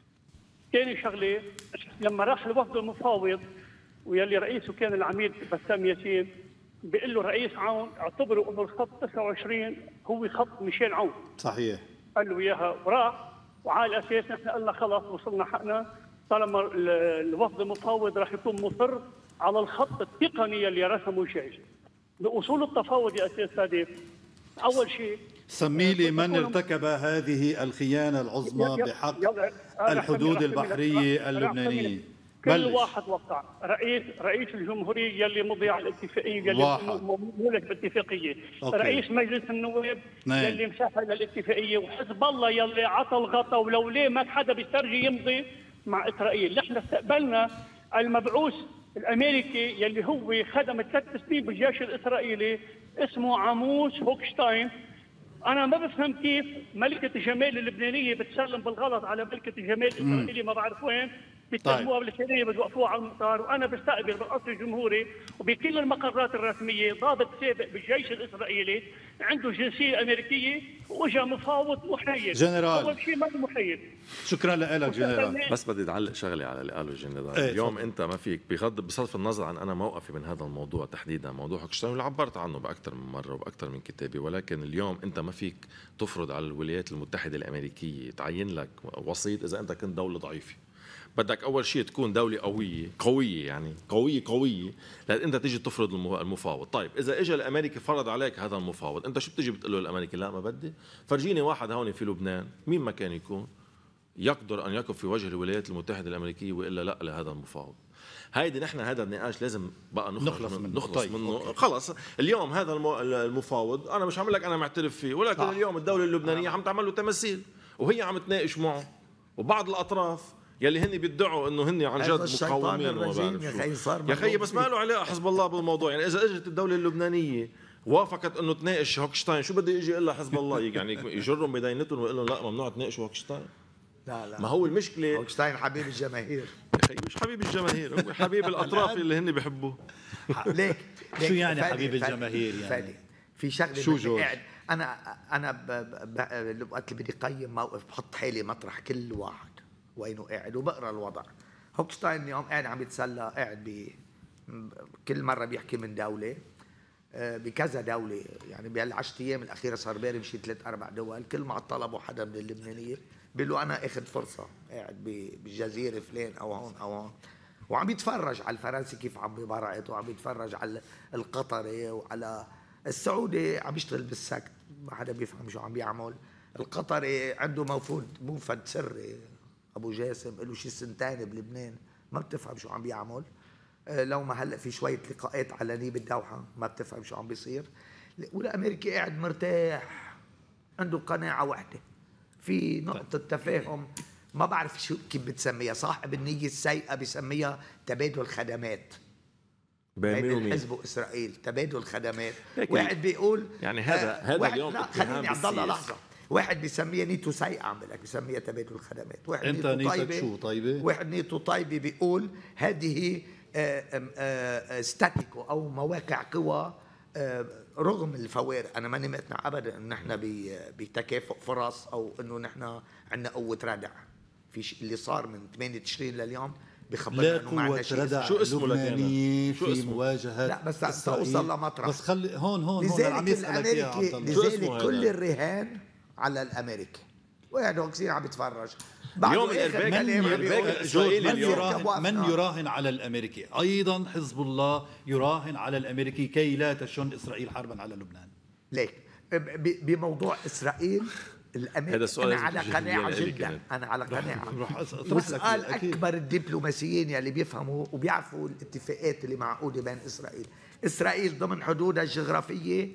ثاني شغله لما راح الوفد المفاوض ويلي رئيسه كان العميد بسام ياسين، بيقول له رئيس عون اعتبروا انه الخط تسعة وعشرين هو خط ميشيل عون. صحيح. قال له اياها وراح، وعلى اساس نحن قلنا خلص وصلنا حقنا طالما الوفد المفاوض راح يكون مصر على الخط التقني اللي رسمه الجيش. باصول التفاوض يا استاذ فادي، اول شيء سمي لي من ارتكب هذه الخيانة العظمى بحق الحدود البحرية اللبنانية. كل واحد وقع، رئيس رئيس الجمهورية يلي مضي على الاتفاقية يلي مولك بالاتفاقية، رئيس مجلس النواب نعم. يلي مساحة للاتفاقية، وحزب الله يلي عطى الغطا ولوليه ما حدا بيسترجي يمضي مع إسرائيل. نحن استقبلنا المبعوث الأمريكي يلي هو خدم ثلاث سنين بالجيش الإسرائيلي اسمه عاموس هوكشتاين. أنا ما بفهم كيف ملكة جمال اللبنانية بتسلم بالغلط على ملكة جمال الإسرائيلية ما بعرف وين، بيتهموها بالخيرية بتوقفوها على المطار. وأنا بستقبل بالقصر الجمهوري وبكل المقرات الرسمية ضابط سابق بالجيش الإسرائيلي عنده جنسية أمريكية وإجا مفاوض محايد. جنرال أول شيء ما محايد. شكرا لك جنرال. بس بدي أعلق شغلة على اللي قاله الجنرال. ايه اليوم أنت ما فيك بغض بصرف النظر عن أنا موقفي من هذا الموضوع تحديدا، موضوع هوكشتاين اللي عبرت عنه بأكثر من مرة وبأكثر من كتابي، ولكن اليوم أنت ما فيك تفرض على الولايات المتحدة الأمريكية تعين لك وسيط إذا أنت كنت دولة ضعيفة. بدك أول شيء تكون دولة قوية قوية يعني قوية قوية لأن أنت تيجي تفرض المفاوض. طيب إذا إجا الأمريكي فرض عليك هذا المفاوض، أنت شو بتجي بتقول له الأمريكي لا ما بدي؟ فرجيني واحد هون في لبنان مين ما كان يكون يقدر أن يقف في وجه الولايات المتحدة الأمريكية وإلا لا لهذا المفاوض. هيدي نحن هذا النقاش لازم بقى نخلص منه. نخلص طيب. منه أوكي. خلص اليوم هذا المفاوض أنا مش عم لك أنا معترف فيه، ولكن آه. اليوم الدولة اللبنانية آه. عم تعمل له تمثيل وهي عم تناقش معه، وبعض الأطراف يلي هن بيدعوا انه هن عن جد مقاومين وما بعرف شو. يا خيي بس ما له علاقه حزب الله بالموضوع. يعني اذا اجت الدوله اللبنانيه وافقت انه تناقش هوكشتاين، شو بده يجي الا حزب الله يعني يجرهم بدينتهم ويقول لهم لا ممنوع تناقشوا هوكشتاين؟ لا لا ما هو المشكله هوكشتاين حبيب الجماهير. يا خيي مش حبيب الجماهير، هو حبيب الاطراف اللي هن بيحبوه. ليك شو يعني حبيب الجماهير يعني؟ في شغله شو جورج؟ قاعد انا انا وقت اللي بدي اقيم موقف بحط حالي مطرح كل واحد وينه قاعد وبقرا الوضع. هوكشتاين اليوم قاعد عم يتسلى، قاعد ب كل مره بيحكي من دوله بكذا دولة، يعني بهالعشرة أيام الأخيرة صار باري بشي ثلاث أربع دول، كل ما طلبوا حدا من اللبنانية بيقول له أنا أخذ فرصة قاعد بالجزيرة فلان أو هون أو هون، وعم يتفرج على الفرنسي كيف عم ببرعت، وعم يتفرج على القطري وعلى السعودي عم يشتغل بالسكت، ما حدا بيفهم شو عم بيعمل. القطري عنده موفود موفد سري أبو جاسم له شي سنتين بلبنان، ما بتفهم شو عم بيعمل. لو ما هلا في شويه لقاءات علنيه بالدوحه ما بتفهم شو عم بيصير. والامريكي قاعد مرتاح، عنده قناعه وحده، في نقطه تفاهم ما بعرف شو كيف بتسميها، صاحب النيه السيئه بسميها تبادل خدمات بين الحزب واسرائيل، تبادل خدمات. واحد بيقول يعني هذا آه هذا واحد اليوم لا خليني عبد الله لحظه، واحد بيسميها نيته سيئه عم بقول لك بيسميها تبادل خدمات، واحد انت نيته نيتك طيبه شو طيبه؟ واحد نيته طيبه بيقول هذه ستاتيكو او مواقع قوى رغم الفوارق. انا ماني مقتنع ابدا ان نحن بتكافؤ فرص او انه نحن عندنا قوه ردع. في شيء اللي صار من ثمانية تشرين لليوم بخبرنا انه ما عندنا شيء. شو اسمه لبناني شو في اسمه؟ مواجهه لا بس توصل لمطرح، بس خلي هون هون هون عم لذلك يسالك يا عبد الله. لذلك كل الرهان على الامريكي، وقاعد هون كثير عم يتفرج. اليوم الارباك الاسرائيلي من يراهن من يراهن على الامريكي، ايضا حزب الله يراهن على الامريكي كي لا تشن اسرائيل حربا على لبنان. ليك بموضوع اسرائيل الامريكي انا على قناعه جدا، انا على قناعه وسؤال اكبر الدبلوماسيين يلي بيفهموا وبيعرفوا الاتفاقات اللي معقوده بين اسرائيل. اسرائيل ضمن حدودها الجغرافيه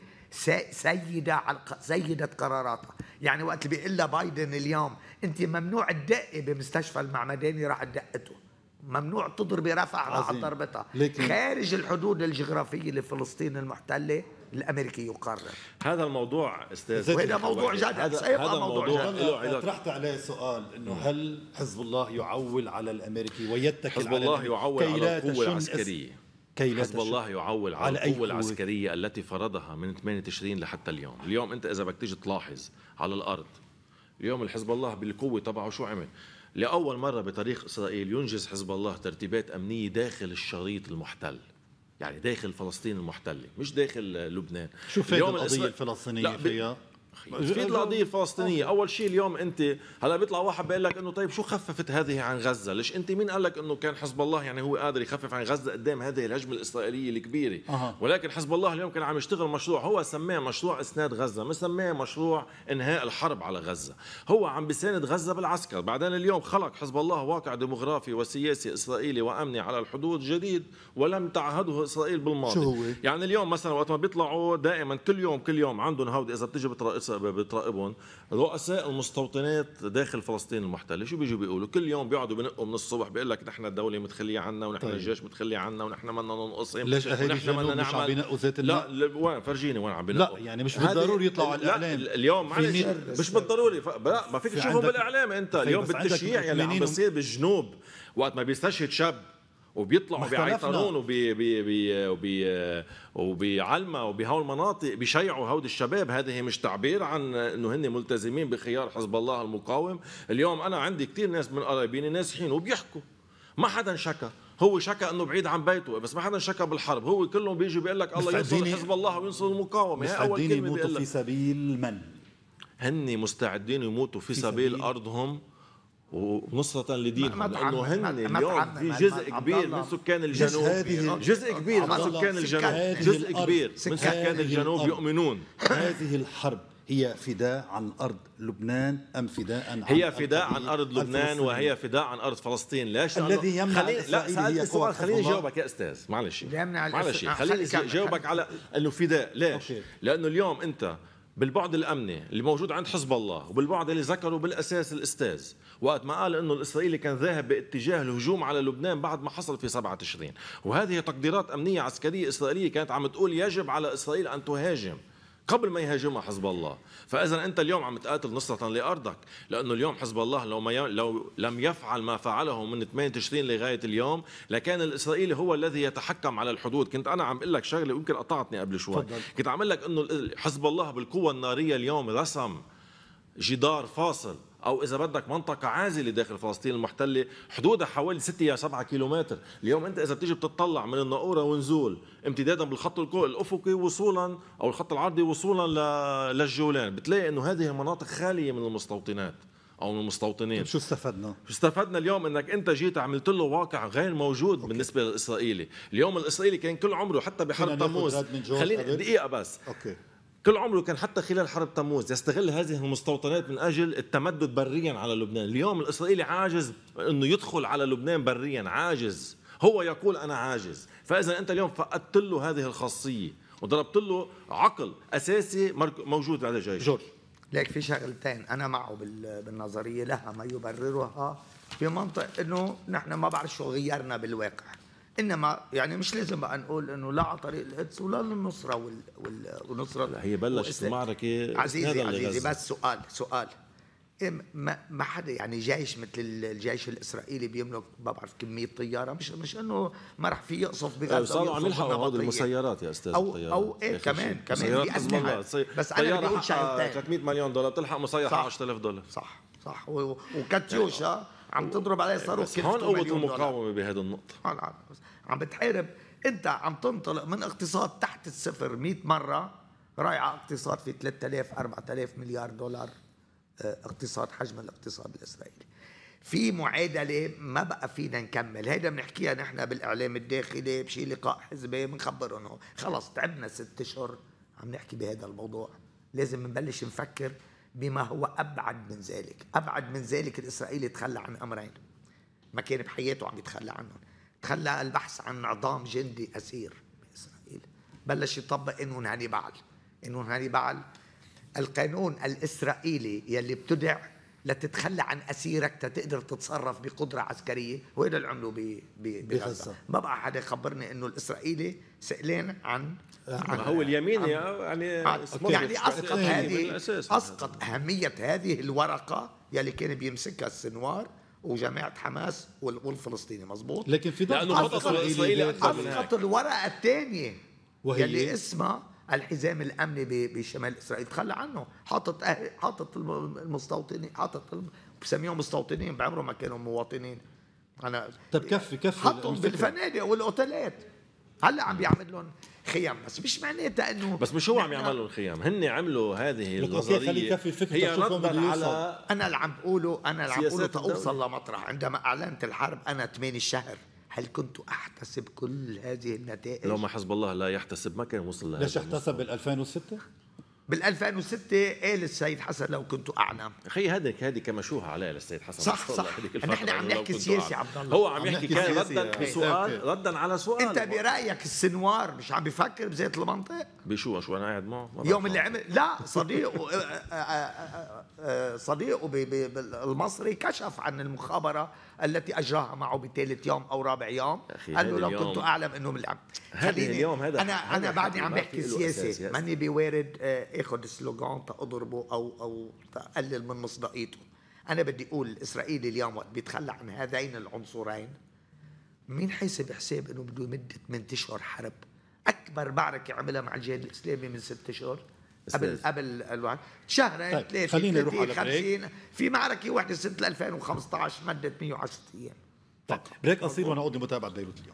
سيدة على سيدة قراراتها، يعني وقت اللي بيقول لها بايدن اليوم انت ممنوع تدقي بمستشفى المعمداني راح تدقته، ممنوع تضربي رفح راح ضربتها، خارج الحدود الجغرافية لفلسطين المحتلة الامريكي يقرر. هذا الموضوع استاذ، وهذا موضوع جدل، سيبقى موضوع جدل. طرحت عليه سؤال انه هل حزب الله يعول على الامريكي ويتكل حزب على الله يعول على القوة العسكرية. حزب الله يعول على, على القوة العسكرية التي فرضها من ثمانية تشرين لحتى اليوم. اليوم انت اذا بدك تيجي تلاحظ على الارض اليوم الحزب الله بالقوة تبعه شو عمل؟ لأول مرة بتاريخ إسرائيل ينجز حزب الله ترتيبات أمنية داخل الشريط المحتل، يعني داخل فلسطين المحتلة مش داخل لبنان. شو فايدة القضية الفلسطينية فيها؟ في القضية الفلسطينية. أول شيء اليوم أنت هلا بيطلع واحد بيقول لك إنه طيب شو خففت هذه عن غزة؟ ليش أنت مين قال لك إنه كان حزب الله يعني هو قادر يخفف عن غزة قدام هذه الهجمة الإسرائيلية الكبيرة؟ أه. ولكن حزب الله اليوم كان عم يشتغل مشروع هو سماه مشروع إسناد غزة، ما سماه مشروع إنهاء الحرب على غزة. هو عم بيساند غزة بالعسكر. بعدين اليوم خلق حزب الله واقع ديموغرافي وسياسي إسرائيلي وأمني على الحدود جديد ولم تعهده إسرائيل بالماضي. شو هو؟ يعني اليوم مثلا وقت ما بيطلعوا دائما كل يوم كل يوم عندهم هودي إذا بتيجي بتراقبهم رؤساء المستوطنات داخل فلسطين المحتله، شو بيجوا بيقولوا؟ كل يوم بيقعدوا بنقوا من الصبح بيقول لك نحن الدوله متخليه عنا ونحن طيب. الجيش متخلي عنا ونحن بدنا ننقسم. ليش اهالي الجنوب مش عم بينقوا زيت الماء؟ لا وين فرجيني وين عم بينقوا؟ لا يعني مش بالضروري يطلعوا على الاعلام اليوم، معلش مش بالضروري. لا ما فيك تشوفه بالاعلام انت. اليوم بالتشييع يلي عم بيصير بالجنوب وقت ما بيستشهد شاب وبيطلعوا بعيطرون وبي بي بي وبي وبعلمة وبهول المناطق بيشيعوا هود الشباب، هذه مش تعبير عن انه هن ملتزمين بخيار حزب الله المقاوم؟ اليوم انا عندي كثير ناس من قرايبيني نازحين وبيحكوا، ما حدا شكى، هو شكى انه بعيد عن بيته بس ما حدا شكى بالحرب، هو كلهم بيجي بيقول لك الله ينصر حزب الله وينصر المقاومه. هي اول كلمه يموتوا في سبيل من؟ هن مستعدين يموتوا في, في سبيل, سبيل ارضهم ونصرة لدينهم، لأنه هن اليوم في جزء كبير من سكان الجنوب، جزء كبير من سكان الجنوب جزء كبير من سكان الجنوب يؤمنون. هذه الحرب هي فداء عن أرض لبنان أم فداء عن هي فداء عن أرض لبنان وهي فداء عن أرض فلسطين. ليش؟ الذي يمنع خليني لا سألت سؤال خليني جاوبك يا أستاذ معلش معلش خليني جاوبك على إنه فداء. ليش؟ لأنه اليوم أنت بالبعد الأمني اللي موجود عند حزب الله وبالبعد اللي ذكروا بالأساس الأستاذ وقت ما قال إنه الإسرائيلي كان ذاهب باتجاه الهجوم على لبنان بعد ما حصل في سبعة تشرين، وهذه تقديرات أمنية عسكرية إسرائيلية كانت عم تقول يجب على إسرائيل أن تهاجم قبل ما يهاجمها حزب الله. فإذا أنت اليوم عم تقاتل نصرة لأرضك، لأنه اليوم حزب الله لو ما ي... لو لم يفعل ما فعله من ثمانية تشرين لغاية اليوم لكان الإسرائيلي هو الذي يتحكم على الحدود. كنت أنا عم أقول لك شغلة ويمكن قطعتني قبل شوي، كنت عم أقول لك إنه حزب الله بالقوة النارية اليوم رسم جدار فاصل او اذا بدك منطقه عازله داخل فلسطين المحتله حدودها حوالي ستة الى سبعة كيلومتر. اليوم انت اذا بتيجي بتطلع من الناقوره ونزول امتدادا بالخط الافقي وصولا او الخط العرضي وصولا للجولان، بتلاقي انه هذه المناطق خاليه من المستوطنات او من المستوطنين. شو استفدنا؟ شو استفدنا اليوم؟ انك انت جيت عملت له واقع غير موجود. أوكي. بالنسبه للاسرائيلي اليوم، الاسرائيلي كان كل عمره حتى بحرب تموز، خليني دقيقه بس. اوكي. كل عمره كان حتى خلال حرب تموز يستغل هذه المستوطنات من أجل التمدد بريا على لبنان. اليوم الإسرائيلي عاجز أنه يدخل على لبنان بريا، عاجز، هو يقول أنا عاجز. فإذا أنت اليوم فقدت له هذه الخاصية وضربت له عقل أساسي موجود على جيش. جورج، ليك في شغلتين أنا معه بالنظرية لها ما يبررها في منطق أنه نحن ما بعرف شو غيرنا بالواقع، انما يعني مش لازم بقى نقول انه لا على طريق القدس ولا للنصره وال... وال... والنصره. هي بلشت المعركه عزيزي عزيزي بس سؤال سؤال إيه ما ما حدا يعني جيش مثل الجيش الاسرائيلي بيملك ما بعرف كميه طياره، مش مش انه ما راح في يقصف بغزه. صاروا عم يلحقوا هذه المسيرات يا استاذ. او او ايه كمان كمان في اسلحه. بس انا بدي اقول شغلتين. ثلاثمية مليون دولار تلحق مسيره عشرة آلاف دولار. صح صح وكاتيوشا عم تضرب عليه صاروخ. هون قوه المقاومه بهذه النقطه. عم بتحارب، انت عم تنطلق من اقتصاد تحت الصفر مئة مره رايح على اقتصاد في ثلاثة آلاف أربعة آلاف مليار دولار. اقتصاد حجم الاقتصاد الاسرائيلي في معادله ما بقى فينا نكمل. هيدا بنحكيها نحن بالاعلام الداخلي بشي لقاء حزبي بنخبرهم خلص تعبنا ست اشهر عم نحكي بهذا الموضوع. لازم نبلش نفكر بما هو ابعد من ذلك. ابعد من ذلك الاسرائيلي تخلى عن امرين ما كان بحياته عم يتخلى عنهم. تخلى البحث عن نظام جندي اسير باسرائيل، بلش يطبق قانون هانيبال. قانون هانيبال القانون الاسرائيلي يلي ابتدع لتتخلى عن اسيرك تقدر تتصرف بقدره عسكريه، وهذا اللي عملوا بغزه. ما بقى حدا يخبرني انه الاسرائيلي سئلان عن عن هو اليميني يعني يعني اسقط هذه اسقط اهميه هذه الورقه يلي كان بيمسكها السنوار وجماعه حماس والفلسطيني. مزبوط. لكن في لانه خطط الاسرائيلي اسقط الورقه الثانيه يلي اسمها الحزام الامني بشمال اسرائيل، تخلى عنه. حاطط أهل حاطط المستوطنين، حاطط بسميهم مستوطنين بعمرهم ما كانوا مواطنين. انا طب كفي كفي حطهم بالفنادق والاوتيلات. هلا عم بيعمل لهم خيام، بس مش معناتها انه بس مش هو عم يعمل لهم خيام، هن عملوا هذه النظريه هي ردا على. انا اللي عم بقوله انا اللي عم بقوله توصل لمطرح. عندما اعلنت الحرب انا ثمانية الشهر، هل كنت احتسب كل هذه النتائج؟ لو ما حزب الله لا يحتسب ما كان وصل لهذا. ليش احتسب بال ألفين وستة؟ بال ألفين وستة قال السيد حسن لو كنت اعلم. اخي هذه هذه كمشوها عليه للسيد حسن. صح صح. نحن عم نحكي سياسي عبد الله. هو عم يحكي كان ردا بسؤال ردا على سؤال. انت برايك السنوار مش عم بيفكر بزيت المنطق؟ بشو شو انا قاعد معه يوم اللي عمل لا صديقه صديقه المصري كشف عن المخابره التي اجراها معه بثالث يوم او رابع يوم. قال له لو كنت اعلم انه من خليني اليوم هذا انا انا بعدني عم بحكي سياسي، ماني بوارد اخذ سلوغان تضربه او او تقلل من مصداقيته. انا بدي اقول الاسرائيلي اليوم وقت بيتخلى عن هذين العنصرين مين حيسب حساب انه بده يمد ثمانية اشهر حرب؟ اكبر معركه عملها مع الجهاد الاسلامي من ست اشهر قبل قبل الوقت شهرين طيب. ثلاثه خلينا نروح على خمسين في معركه واحده سنه ألفين وخمسة عشر مدت مئة وعشرة ايام. طيب بريك قصير ونعود لمتابعه بيروت اليوم.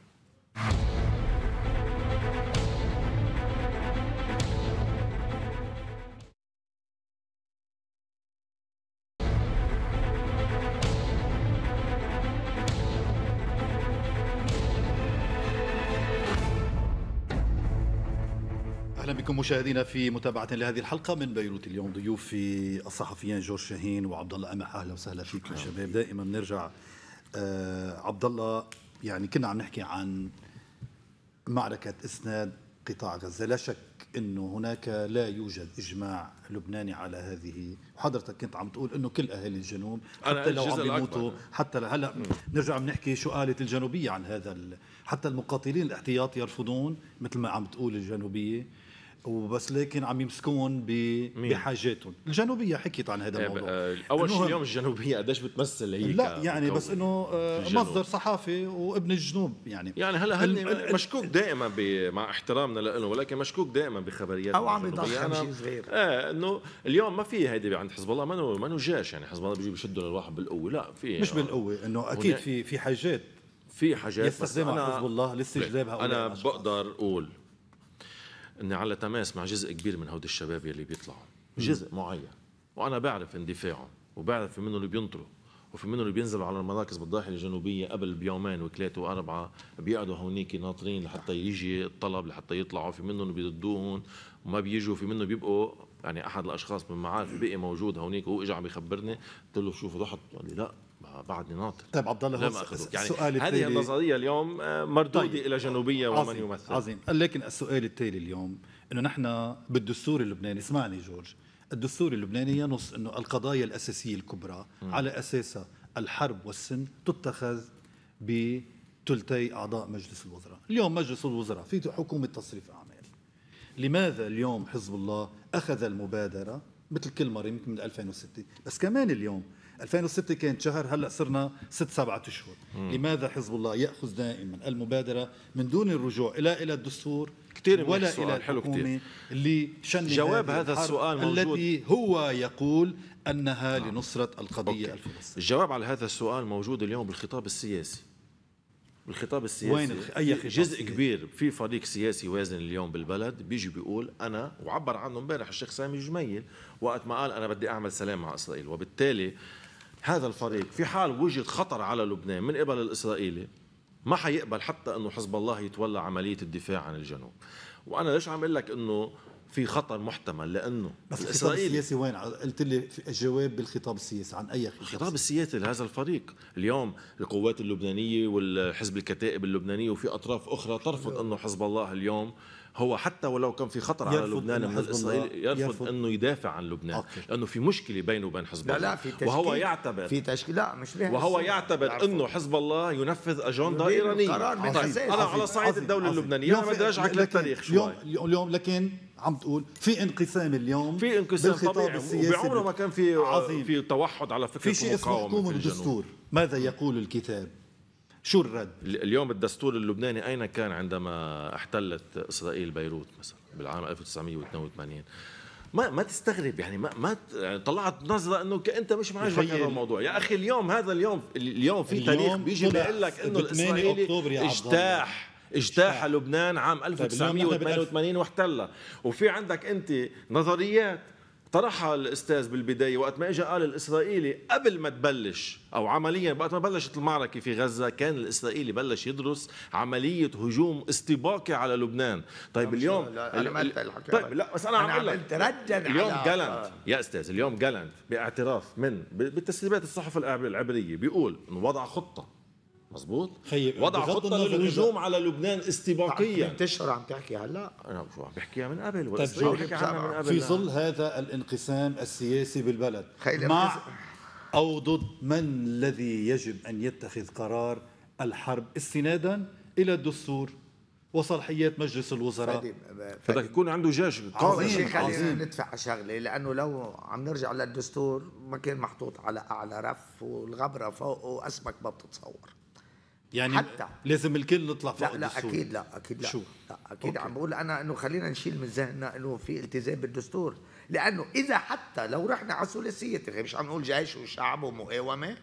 اهلا بكم مشاهدينا في متابعه لهذه الحلقه من بيروت اليوم. ضيوفي الصحفيان جورج شاهين وعبد الله قمح. اهلا وسهلا فيكم شباب. دائما بنرجع آه عبد الله، يعني كنا عم نحكي عن معركه اسناد قطاع غزه. لا شك انه هناك لا يوجد اجماع لبناني على هذه. حضرتك كنت عم تقول انه كل اهل الجنوب حتى لو عم بيموتوا، حتى هلا نرجع بنحكي شو قالت الجنوبيه عن هذا. حتى المقاتلين الاحتياط يرفضون مثل ما عم تقول الجنوبيه وبس لكن عم يمسكون بحاجاتهم. الجنوبيه حكيت عن هذا الموضوع. اول شيء اليوم الجنوبيه قديش بتمثل هي؟ لا يعني بس انه مصدر صحافي وابن الجنوب يعني يعني هلا هن مشكوك دائما مع احترامنا له، ولكن مشكوك دائما بخبريات او عم يضخم شيء صغير. ايه انه اليوم ما في هيدي عند حزب الله، ما ما جيش يعني حزب الله بيجي بيشدوا للواحد بالقوه، لا في مش بالقوه، انه اكيد في في حاجات في حاجات يستخدمها حزب الله لاستجلاب هؤلاء انا الأشخاص. بقدر اقول اني على تماس مع جزء كبير من هود الشباب يلي بيطلعوا، جزء معين، وانا بعرف اندفاعهم وبعرف في منهم اللي بينطروا وفي منهم اللي بينزلوا على المراكز بالضاحيه الجنوبيه قبل بيومين وثلاثه واربعه، بيقعدوا هونيك ناطرين لحتى يجي الطلب لحتى يطلعوا، في منهم بيردوهم وما بيجوا، في منهم بيبقوا يعني احد الاشخاص من معارفي بقي موجود هونيك وهو اجى عم يخبرني، قلت له شوفوا ضحك، قال لي لا بعدني ناطر. طيب عبد الله يعني السؤال هذه النظريه اليوم مردوده طيب. الى جنوبيه ومن عظيم. يمثل. عظيم. لكن السؤال التالي اليوم انه نحن بالدستور اللبناني، اسمعني جورج، الدستور اللبناني ينص انه القضايا الاساسيه الكبرى م. على اساسها الحرب والسن تتخذ بثلثي اعضاء مجلس الوزراء. اليوم مجلس الوزراء في حكومه تصريف اعمال. لماذا اليوم حزب الله اخذ المبادره مثل كل مره يمكن من ألفين وستة، بس كمان اليوم ألفين وستة كانت شهر، هلا صرنا ست سبعة اشهر. لماذا حزب الله ياخذ دائما المبادره من دون الرجوع الى الى الدستور كتير ولا الى الحكومه اللي شن جواب هذا السؤال موجود، التي هو يقول انها آه. لنصره القضيه الفلسطينيه؟ الجواب على هذا السؤال موجود اليوم بالخطاب السياسي. بالخطاب السياسي وين اي خطاب جزء سياسي؟ كبير في فريق سياسي وازن اليوم بالبلد بيجي بيقول انا، وعبر عنه امبارح الشيخ سامي جميل وقت ما قال انا بدي اعمل سلام مع اسرائيل، وبالتالي هذا الفريق في حال وجد خطر على لبنان من قبل الاسرائيلي ما حيقبل حتى انه حزب الله يتولى عمليه الدفاع عن الجنوب. وانا ليش عم اقول لك انه في خطر محتمل؟ لانه بس الخطاب السياسي وين؟ قلت لي الجواب بالخطاب السياسي عن اي خطاب؟ الخطاب السياسي لهذا الفريق اليوم القوات اللبنانيه والحزب الكتائب اللبنانيه وفي اطراف اخرى ترفض انه حزب الله اليوم هو حتى ولو كان في خطر على لبنان من الاسرائيلي يرفض, يرفض انه يدافع عن لبنان أوكي. لانه في مشكله بينه وبين حزب الله. لا لا في تشكيل، وهو يعتبر في تشكيل، لا مش وهو يعتبر انه حزب الله ينفذ اجنده ايرانيه. طيب انا على صعيد الدوله اللبنانيه انا بدي ارجعك للتاريخ شوي. اليوم اليوم لكن عم تقول في انقسام اليوم، في انقسام طبيعي وبعمره ما كان في عظيم. في توحد على فكره في شيء اسمه حكومه بالدستور. ماذا يقول الكتاب؟ شو الرد؟ اليوم الدستور اللبناني أين كان عندما احتلت إسرائيل بيروت مثلا بالعام ألف وتسعمئة واثنين وثمانين؟ ما ما تستغرب يعني ما ما يعني طلعت نظرة انه انت مش معجبك هذا الموضوع يا اخي. اليوم هذا اليوم اليوم في تاريخ بيجي بيقول لك انه الاسرائيلي اجتاح اجتاح لبنان عام ألف وتسعمئة واثنين وثمانين واحتلها. وفي عندك انت نظريات طرحها الاستاذ بالبدايه وقت ما اجى قال الاسرائيلي قبل ما تبلش او عمليا وقت ما بلشت المعركه في غزه كان الاسرائيلي بلش يدرس عمليه هجوم استباقي على لبنان. طيب اليوم لا انا ما طيب لا بس انا عم اقول لك اليوم على جالنت يا استاذ، اليوم جالنت باعتراف من بالتسريبات الصحف العبريه بيقول انه وضع خطه مظبوط، وضع خطه للهجوم على لبنان استباقيا. انتشر عم تحكي هلا انا شو عم بحكيها من قبل والاسرائيلي بحكي عنها من قبل. في ظل هذا الانقسام السياسي بالبلد مع او ضد من الذي يجب ان يتخذ قرار الحرب استنادا الى الدستور وصلاحيات مجلس الوزراء؟ بدك يكون عنده جيش قوي. خلينا ندفع شغله، لانه لو عم نرجع للدستور ما كان محطوط على اعلى رف والغبره فوقه واسمك ما بتتصور. يعني حتى لازم الكل يطلع فوق لا الدستور؟ لا اكيد لا اكيد لا شو؟ لا اكيد أوكي. عم بقول انا انه خلينا نشيل من ذهننا انه في التزام بالدستور، لانه اذا حتى لو رحنا على ثلاثيه مش عم نقول جيش وشعب ومقاومه.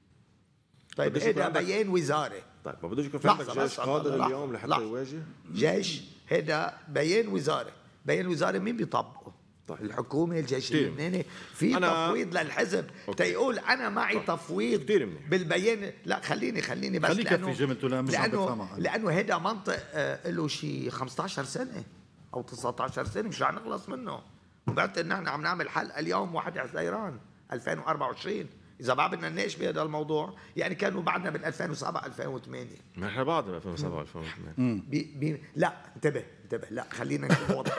طيب هذا بيان وزاري. طيب ما بدوش يكون في عندك جيش قادر اليوم لحتى يواجه؟ جيش هذا بيان وزاري، بيان وزاري مين بيطبقه؟ طيب. الحكومه، الجيش اللبناني. في تفويض للحزب تيقول انا معي طيب. تفويض بالبيان. لا خليني خليني بس خليك في جملته لا مش عم بفهمها، لانه هذا منطق له شيء خمسة عشر سنه او تسعة عشر سنه مش رح نخلص منه. وبعد ان احنا عم نعمل حلقه اليوم واحد حزيران ألفين وأربعة وعشرين، اذا ما بدنا نناقش بهذا الموضوع يعني كانوا بعدنا بال ألفين وسبعة ألفين وثمانية. ما احنا بعدنا ب ألفين وسبعة ألفين وثمانية. لا انتبه انتبه لا خلينا نكون واضحين.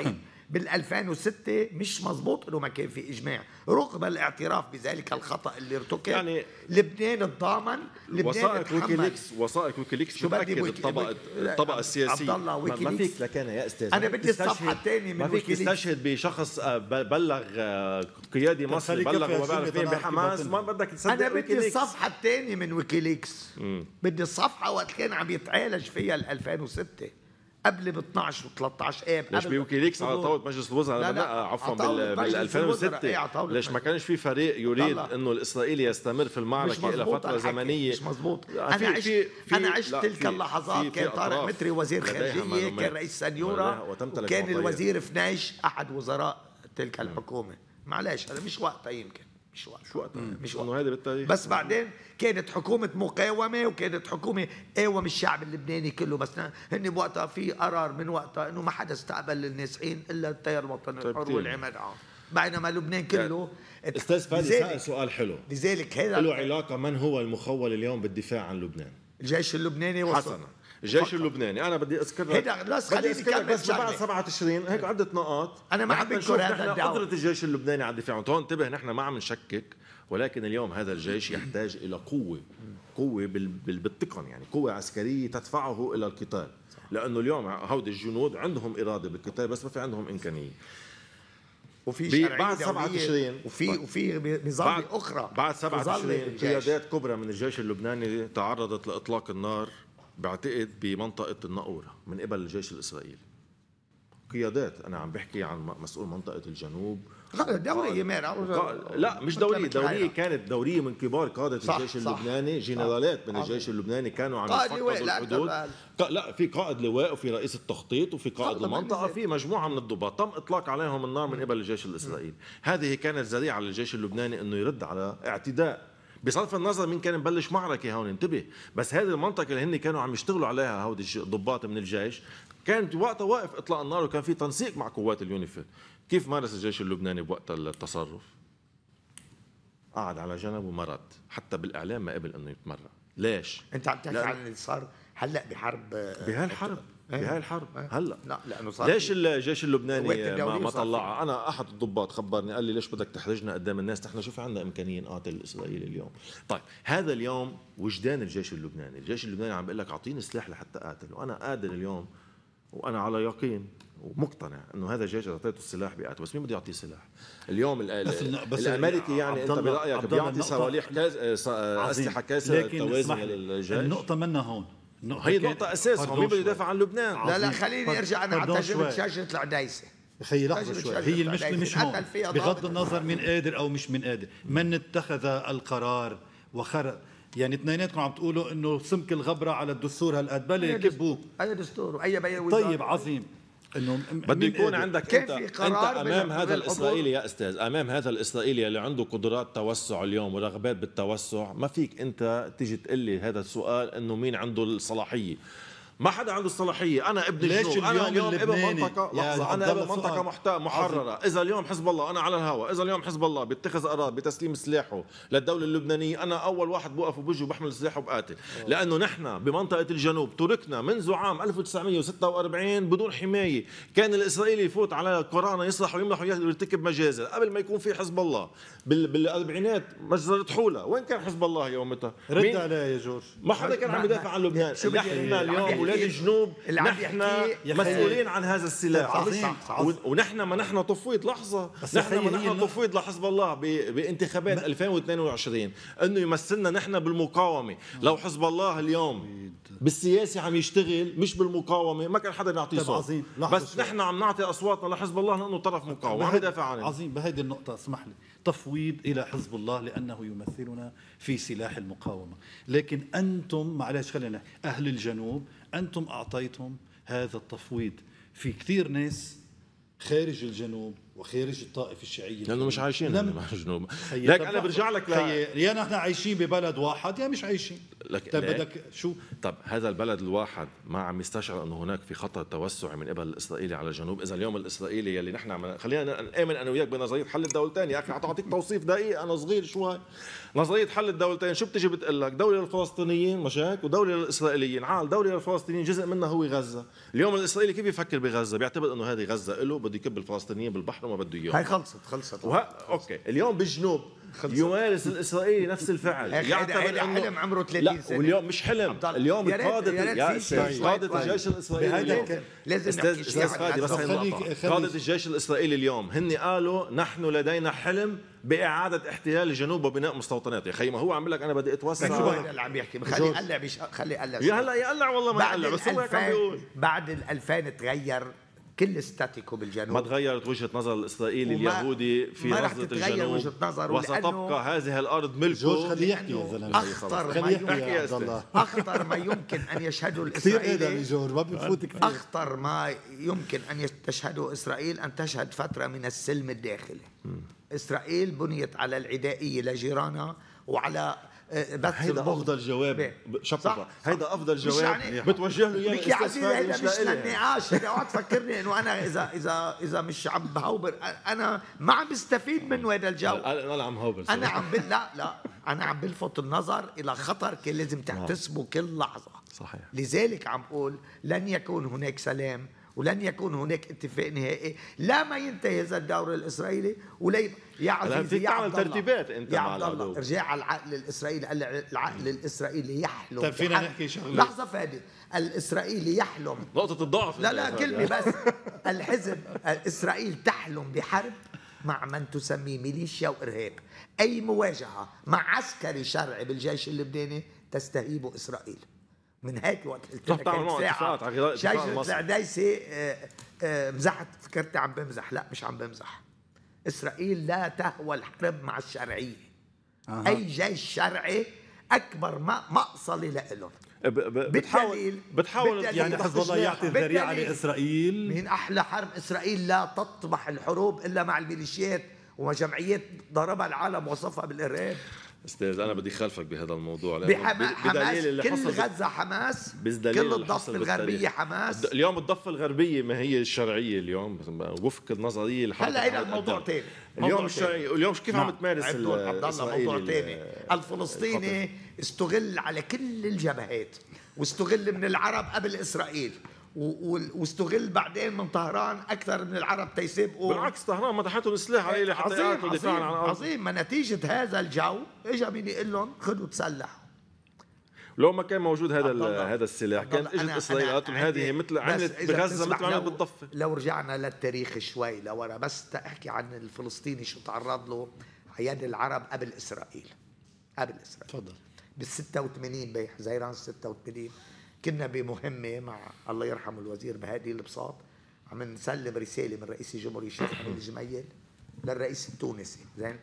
بال ألفين وستة مش مزبوط انه ما كان في اجماع، رغم الاعتراف بذلك الخطا اللي ارتكب. يعني لبنان تضامن، لبنان وثائق ويكيليكس وثائق ويكيليكس بتاكد الطبقه الطبقه السياسيه. عبد الله ما فيك لكان يا استاذ، انا بدي الصفحه الثانيه من ويكيليكس. ما فيك تستشهد بشخص بلغ قيادي مصري بلغ وما بعرف مين بحماس، ما بدك تصدق. انا بدي الصفحه الثانيه من ويكيليكس، بدي الصفحه وقت كان عم يتعالج فيها ال ألفين وستة قبل ب اثنعش وثلاثة عشر اب. ليش بويكيليكس على طاوله مجلس الوزراء؟ لا لا عفوا بال ألفين وستة ليش ما كانش في فريق يريد انه الاسرائيلي يستمر في المعركه الى فتره زمنيه؟ مش مزبوط. انا عشت في في انا عشت تلك اللحظات. كان طارق متري وزير خارجيه، كان رئيس سنيورا، وكان الوزير فنايش احد وزراء تلك الحكومه. معلش هذا مش وقتها، يمكن مش وقت شو وقتها مش وقت هذا بالتاريخ. بس بعدين كانت حكومه مقاومه، وكانت حكومه قاوم الشعب اللبناني كله. بس هن بوقتها في قرار من وقتها انه ما حدا استقبل النازحين الا التيار الوطني الحر والعماد العام، بينما لبنان كله. استاذ فادي سأل سؤال حلو، لذلك هذا له علاقه. من هو المخول اليوم بالدفاع عن لبنان؟ الجيش اللبناني. حسنا، الجيش اللبناني. انا بدي اذكر لك هيدا خليني اكمل بس بعد سبعة تشرين هيك عدة نقاط. انا ما عم بذكر هذا الدعوة. قدرة الجيش اللبناني على الدفاع. هون انتبه، نحن ما عم نشكك، ولكن اليوم هذا الجيش يحتاج الى قوة، قوة بالتقن، يعني قوة عسكرية تدفعه الى القتال، لانه اليوم هودي الجنود عندهم إرادة بالقتال بس ما في عندهم إمكانية. وفي شرعية بعد سبعة تشرين وفي وفي نظام اخرى. بعد سبعة تشرين قيادات كبرى من الجيش اللبناني تعرضت لاطلاق النار بعتقد بمنطقة الناقورة من قبل الجيش الإسرائيلي. قيادات، أنا عم بحكي عن مسؤول منطقة الجنوب. دورية ميرا. لا مش دورية، دورية كانت دورية من كبار قادة صح الجيش صح اللبناني، جنرالات من الجيش اللبناني كانوا عم يفقدوا الحدود. لا في قائد لواء وفي رئيس التخطيط وفي قائد المنطقة، في مجموعة من الضباط تم إطلاق عليهم النار من قبل الجيش الإسرائيلي. هذه كانت ذريعة للجيش اللبناني إنه يرد على اعتداء. بصرف النظر مين كان مبلش معركة هون، انتبه، بس هذه المنطقة اللي هن كانوا عم يشتغلوا عليها هودي الضباط من الجيش كانت وقتها واقف إطلاق النار، وكان في تنسيق مع قوات اليونيفيل. كيف مارس الجيش اللبناني بوقت التصرف؟ قعد على جنب وما رد، حتى بالإعلام ما قبل إنه يتمرد. ليش؟ أنت عم تحكي عن اللي صار هلا بحرب بهالحرب بهاي الحرب هلا. لا لانه صار ليش الجيش اللبناني ما, ما طلعها؟ انا احد الضباط خبرني قال لي ليش بدك تحرجنا قدام الناس؟ نحن شوف عندنا امكانيه نقاتل الاسرائيلي اليوم. طيب هذا اليوم وجدان الجيش اللبناني، الجيش اللبناني عم بقول لك اعطيني سلاح لحتى اقاتل، وانا قادر اليوم وانا على يقين ومقتنع انه هذا الجيش اذا اعطيته السلاح بيقاتل، بس مين بده يعطيه سلاح؟ اليوم بس بس الامريكي يعني انت برايك بيعطي صواريخ كاس اسلحه كاسه توازن للجيش؟ النقطه منا هون، هي نقطة أساس. هو مين بده يدافع عن لبنان؟ لا لا خليني أرجع أنا على تجربة شجرة العدايسة. خيي لحظة شوي، هي المشكلة مش هون، بغض النظر من قادر أو مش من قادر، من اتخذ القرار وخرق. يعني اثنيناتكم عم تقولوا إنه سمك الغبرة على الدستور هالقد، بلي كبوا أي دستور وأي بيان وزاري. طيب عظيم، انه بده يكون عندك انت انت امام هذا الاسرائيلي يا استاذ، امام هذا الاسرائيلي اللي عنده قدرات توسع اليوم ورغبات بالتوسع، ما فيك انت تيجي تقول لي هذا السؤال انه مين عنده الصلاحيه. ما حدا عنده الصلاحيه. انا ابن الجنوب، انا اليوم ابن منطقه لحظه انا ابن منطقه محرره. اذا اليوم حزب الله، انا على الهواء، اذا اليوم حزب الله بيتخذ قرار بتسليم سلاحه للدوله اللبنانيه، انا اول واحد بوقف وبجي وبحمل سلاحه وبقاتل، لانه نحن بمنطقه الجنوب تركنا منذ عام ألف وتسعمية وستة وأربعين بدون حمايه. كان الاسرائيلي يفوت على قرانا يصلح ويملح ويرتكب مجازر قبل ما يكون في حزب الله بالاربعينات. مجزره حوله، وين كان حزب الله يومتها؟ رد عليه يا جورج. ما حدا كان عم يدافع عن لبنان. نحن اليوم ولاد الجنوب نحن مسؤولين عن هذا السلاح، ونحن ما نحن تفويض. لحظه، نحن ما نحن تفويض لحزب الله بانتخابات ألفين واثنين وعشرين انه يمثلنا نحن بالمقاومه. لو حزب الله اليوم بالسياسه عم يشتغل مش بالمقاومه ما كان حدا يعطيه صوت، بس نحن عم نعطي اصواتنا لحزب الله لانه طرف مقاوم وعم يدافع عنه. عظيم. بهذه النقطه اسمح لي تفويض الى حزب الله لانه يمثلنا في سلاح المقاومه، لكن انتم معلش خلينا اهل الجنوب انتم اعطيتم هذا التفويض في كثير ناس خارج الجنوب وخارج الطائفه الشيعيه لانه مش عايشين مع الجنوب. لكن انا برجع لك ل... يا نحن عايشين ببلد واحد يا مش عايشين. لك طيب بدك شو؟ طب هذا البلد الواحد ما عم يستشعر انه هناك في خطر توسع من قبل الاسرائيلي على الجنوب؟ اذا اليوم الاسرائيلي يلي نحن عم خلينا نامن انا وياك بنظريه حل الدولتين، يا اخي اعطيك توصيف دقيق انا صغير شوي. نظريه حل الدولتين شو بتجي بتقول لك؟ دوله للفلسطينيين مش هيك ودوله للاسرائيليين، عال دوله للفلسطينيين جزء منها هو غزه. اليوم الاسرائيلي كيف يفكر بغزه؟ بيعتبر انه هذه غزه له بده يكب الفلسطينيين بالبحر وما بده اياهم. هاي خلصت خلصت وه... اوكي اليوم بالجنوب يمارس الاسرائيلي نفس الفعل، يعتبر انه حلم عمره ثلاثين سنه. واليوم مش حلم، اليوم قاده قاده الجيش الاسرائيلي لازم استاذ فادي بس قاده الجيش الاسرائيلي اليوم هن قالوا نحن لدينا حلم باعاده احتلال الجنوب وبناء مستوطنات. يا خي ما هو عم لك انا بدي اتوسع. شو هذا اللي عم يحكي؟ خلي يقلع بش... خلي يقلع يا هلا يقلع والله ما يقلع بس هو هيك عم بيقول. بعد ال ألفين تغير كل ستاتيكو بالجنوب، ما تغيرت وجهه نظر الاسرائيلي اليهودي في نظره الجنوب وستبقى هذه الارض ملكه. جورج خليه يحكي يا زلمه. اخطر ما يمكن اخطر ما يمكن ان يشهده الاسرائيلي جورج ما بفوت كثير. اخطر ما يمكن ان تشهده اسرائيل ان تشهد فتره من السلم الداخلي. اسرائيل بنيت على العدائيه لجيرانها وعلى بس هيدا افضل جواب. شكرا، هيدا افضل جواب يعني بتوجه له اياه يا عزيزي. هيدا مش للنقاش، هيدا اوعى تفكرني انه انا اذا اذا اذا مش عم بهوبر، انا ما عم بستفيد منه هذا الجو. انا عم هوبر، انا عم بل... لا لا انا عم بلفت النظر الى خطر كان لازم تحتسبه كل لحظه. صحيح. لذلك عم بقول لن يكون هناك سلام ولن يكون هناك اتفاق نهائي لا ما ينتهي هذا الدور الاسرائيلي ولا يب... يا عزيزي يا عبد الله ترتيبات انت يا عبد الله ارجع على العقل الاسرائيلي. العقل الاسرائيلي يحلم. طيب فينا نحكي شغله؟ لحظه فادي. الاسرائيلي يحلم نقطه الضعف. لا لا كلمه بس. الحزب اسرائيل تحلم بحرب مع من تسميه ميليشيا وارهاب. اي مواجهه مع عسكري شرعي بالجيش اللبناني تستهيبه اسرائيل. من هيك وقت قلت لك ساعه شجره العديسه مزحت، فكرتي عم بمزح. لا مش عم بمزح. اسرائيل لا تهوى الحرب مع الشرعيه. أه. اي جيش شرعي اكبر مقصله لهم. بتحاول بتحاول يعني حزب الله يعطي الذريعه لاسرائيل. من احلى حرب اسرائيل لا تطمح الحروب الا مع الميليشيات وجمعيات ضربها العالم وصفها بالارهاب. استاذ انا بدي خالفك بهذا الموضوع حماس اللي كل غزه حماس، كل الضفه الغربيه حماس. اليوم الضفه الغربيه ما هي الشرعيه اليوم وفق النظريه اللي هلا هذا الموضوع ثاني. اليوم الشرعيه اليوم كيف عم تمارس عبد الله موضوع ثاني. الفلسطيني استغل على كل الجبهات واستغل من العرب قبل اسرائيل واستغل بعدين من طهران اكثر من العرب تيسابقوا. بالعكس طهران مدحتهم السلاح عليه لحتى يقاتلوا دفاعا عن الارض. عظيم. ما نتيجه هذا الجو اجى مين يقول لهم خذوا تسلحوا. لو ما كان موجود هذا هذا السلاح كان اجت اسرائيل قالت هذه مثل عملت بغزه مثل عملت بالضفه. لو رجعنا للتاريخ شوي لورا بس تحكي عن الفلسطيني شو تعرض له على يد العرب قبل اسرائيل. قبل اسرائيل تفضل. بال ستة وثمانين بحزيران ستة وثمانين كنا بمهمه مع الله يرحمه الوزير بهادي البساط عم نسلم رساله من رئيس الجمهوريه الشيخ حميد الجميل للرئيس التونسي زين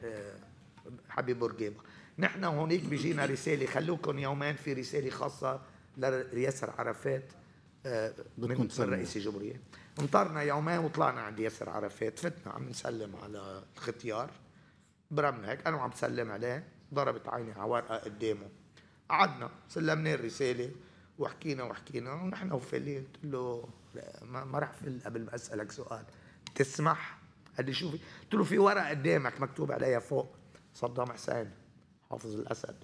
حبيب بورقيبه. نحن هونيك بيجينا رساله خلوكم يومين في رساله خاصه لياسر عرفات من رئيس الجمهوريه. انطرنا يومين وطلعنا عند ياسر عرفات، فتنا عم نسلم على الختيار برمنا هيك انا عم بسلم عليه، ضربت عيني على ورقه قدامه. قعدنا سلمنا الرساله وحكينا وحكينا ونحن وفلين. قلت له ما راح فل قبل ما اسالك سؤال تسمح؟ قال لي شوفي. قلت له في ورقه قدامك مكتوب عليها فوق صدام حسين حافظ الاسد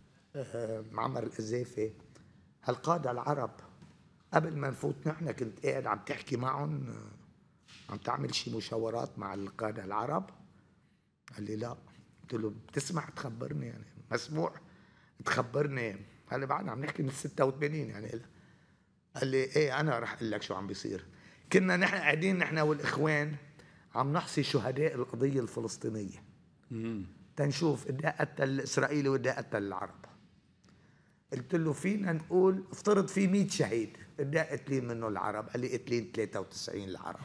معمر القذافي هالقاده العرب قبل ما نفوت نحن كنت قاعد عم تحكي معهم عم تعمل شي مشاورات مع القاده العرب؟ قال لي لا. قلت له بتسمح تخبرني يعني مسموح تخبرني؟ هلا بعدنا عم نحكي من ستة وثمانين يعني. قال لي ايه انا رح اقول لك شو عم بيصير. كنا نحن قاعدين نحن والاخوان عم نحصي شهداء القضيه الفلسطينيه تنشوف قد ايه قتل الاسرائيلي وقد ايه قتل العرب. قلت له فينا نقول افترض في مئة شهيد قد ايه قتلين منه العرب؟ قال لي قتلين ثلاثة وتسعين العرب.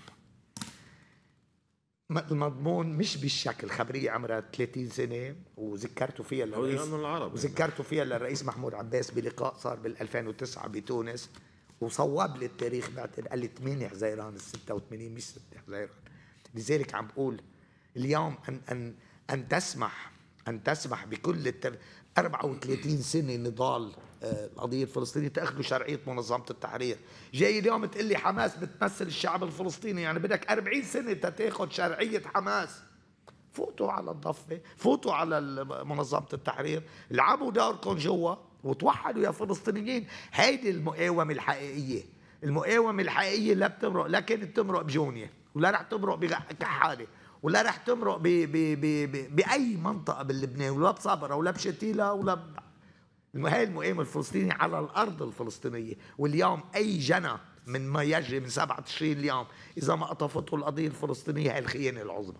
المضمون مش بالشكل. خبريه عمرها ثلاثين سنه وذكرته فيها للرئيس وذكرته فيها للرئيس محمود عباس بلقاء صار بال ألفين وتسعة بتونس وصواب لي التاريخ بعتقد قال لي ثمانية حزيران ال ستة وثمانين مش ستة حزيران. لذلك عم بقول اليوم ان ان ان تسمح أن تسمح بكل التر... أربعة وثلاثين سنة نضال القضية الفلسطينية تأخذوا شرعية منظمة التحرير. جاي اليوم تقول لي حماس بتمثل الشعب الفلسطيني، يعني بدك أربعين سنة تاخذ شرعية حماس. فوتوا على الضفة، فوتوا على منظمة التحرير، لعبوا دوركم جوا وتوحدوا يا فلسطينيين. هيدي المقاومة الحقيقية. المقاومة الحقيقية لا بتمرق، لا كانت تمرق بجونية، ولا رح تمرق بكحالة، ولا رح تمرق ب ب ب ب بأي منطقة باللبنان، ولا بصبرا ولا بشتيلا ولا ب... هاي المقاومة الفلسطينية على الأرض الفلسطينية. واليوم أي جنى من ما يجري من سبعة تشرين اليوم إذا ما قطفته القضية الفلسطينية هي الخيانة العظمى.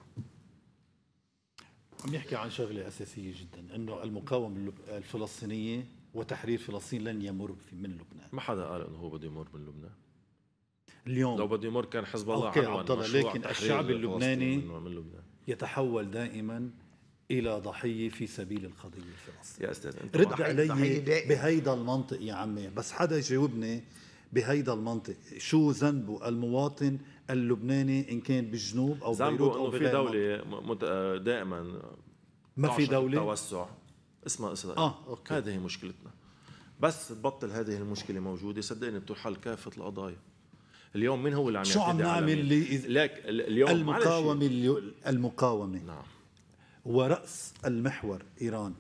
عم يحكي عن شغلة أساسية جدا، إنه المقاومة الفلسطينية وتحرير فلسطين لن يمر من لبنان. ما حدا قال إنه هو بده يمر من لبنان. اليوم لو بده يمر كان حزب الله أوكي عبد الله، لكن الشعب اللبناني من لبنان يتحول دائما إلى ضحية في سبيل القضية الفلسطينية. يا أستاذ أنت رد علي بهيدا المنطق يا عمي، بس حدا يجاوبني بهيدا المنطق. شو ذنبه المواطن اللبناني إن كان بالجنوب أو بيروت أو في دولة دائما ما في دولة توسع اسمها إسرائيل. آه، أوكي. هذه مشكلتنا. بس تبطل هذه المشكلة موجودة صدقني بتحل كافة القضايا. اليوم مين هو اللي عم شو عم نعمل اللي لك اليوم المقاومة المقاومة نعم. ورأس المحور إيران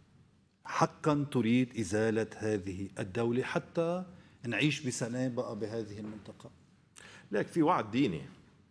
حقا تريد إزالة هذه الدولة حتى نعيش بسلام بقى بهذه المنطقة. لك في وعد ديني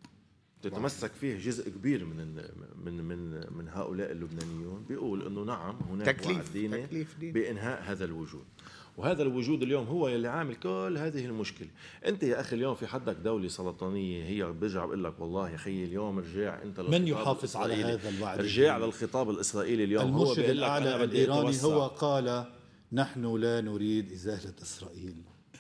تتمسك فيه جزء كبير من من من من هؤلاء اللبنانيون، بيقول انه نعم هناك تكليف وعد ديني تكليف دين. بانهاء هذا الوجود، وهذا الوجود اليوم هو اللي عامل كل هذه المشكله. انت يا اخي اليوم في حدك دوله سلطانيه هي برجع بقول لك والله يا اخي اليوم رجع انت من يحافظ على هذا الوعد؟ رجع على الخطاب الاسرائيلي اليوم. المرشد هو الاعلى الايراني هو قال نحن لا نريد ازاله اسرائيل.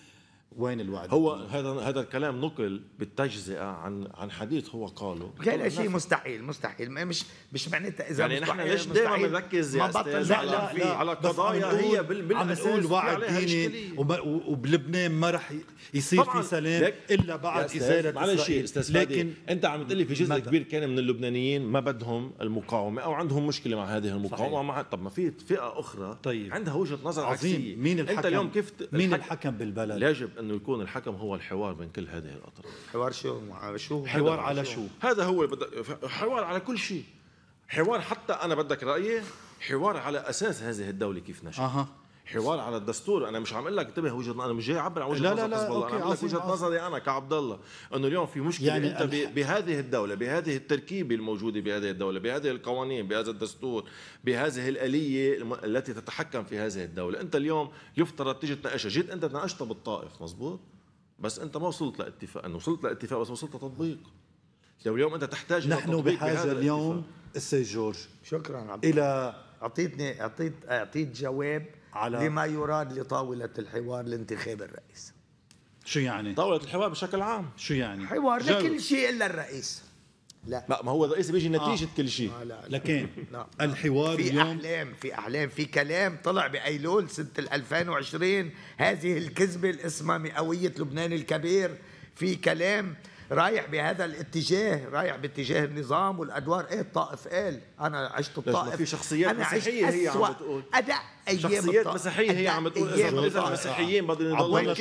وين الوعد؟ هو هذا هذا الكلام نقل بالتجزئه عن عن حديث هو قاله. هذا شيء مستحيل مستحيل مش مش معناتها اذا يعني نحن ليش دائما بنركز يا استاذ على على قضايا هي بالاساس وعد ديني وبلبنان ما راح يصير في سلام الا بعد ازاله اسرائيل. لكن انت عم تقول لي في جزء كبير كان من اللبنانيين ما بدهم المقاومه او عندهم مشكله مع هذه المقاومه مع طب ما في فئه اخرى طيب. عندها وجهه نظر عكسيه. مين الحكم؟ انت اليوم كيف مين الحكم بالبلد؟ يجب انه يكون الحكم هو الحوار بين كل هذه الاطراف. حوار شو شو حوار على شو؟ هذا هو حوار على كل شيء. حوار حتى انا بدك رايي حوار على اساس هذه الدوله كيف نشأت. أه. حوار على الدستور. انا مش عم اقول لك انتبه وجهه انا مش جاي اعبر عن وجهه لا نظر لا حزب الله، انا عم لك وجهه نظري انا كعبد الله انه اليوم في مشكله يعني انت الح... بهذه الدوله بهذه التركيبه الموجوده بهذه الدوله بهذه القوانين بهذا الدستور بهذه الاليه الم... التي تتحكم في هذه الدوله. انت اليوم يفترض تيجي تناقشها، جيت انت تناقشتها بالطائف مزبوط بس انت ما وصلت لاتفاق، انه وصلت لاتفاق بس وصلت لتطبيق. لو اليوم انت تحتاج نحن بحاجه اليوم السيد جورج شكرا عبد الى اعطيتني اعطيت اعطيت جواب على لما يراد لطاوله الحوار لانتخاب الرئيس. شو يعني طاوله الحوار بشكل عام؟ شو يعني حوار لكل شيء الا الرئيس. لا لا ما هو الرئيس بيجي نتيجه آه. كل شيء. آه لا لا. لكن لا. الحوار في اليوم احلام في احلام في كلام طلع بايلول سنه ألفين وعشرين، هذه الكذبه اللي اسمها مئويه لبنان الكبير، في كلام رايح بهذا الاتجاه، رايح باتجاه النظام والادوار. ايه الطائف قال انا عشت الطائف، في شخصيات مسيحيه هي عم بتقول اداء ايام شخصيات مسيحيه هي عم بتقول اذا المسيحيين بدهم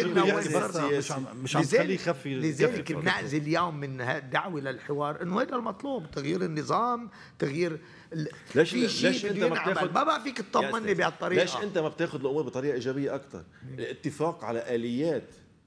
يضلوا مش عم مش عم تخليه يخفي. لذلك بنعزل اليوم من الدعوه للحوار انه هذا المطلوب، تغيير النظام، تغيير ليش في شيء ليش انت ما بتاخذ ما بقى فيك تطمني بهالطريقه؟ ليش انت ما بتاخذ الامور بطريقه ايجابيه اكثر؟ الاتفاق على اليات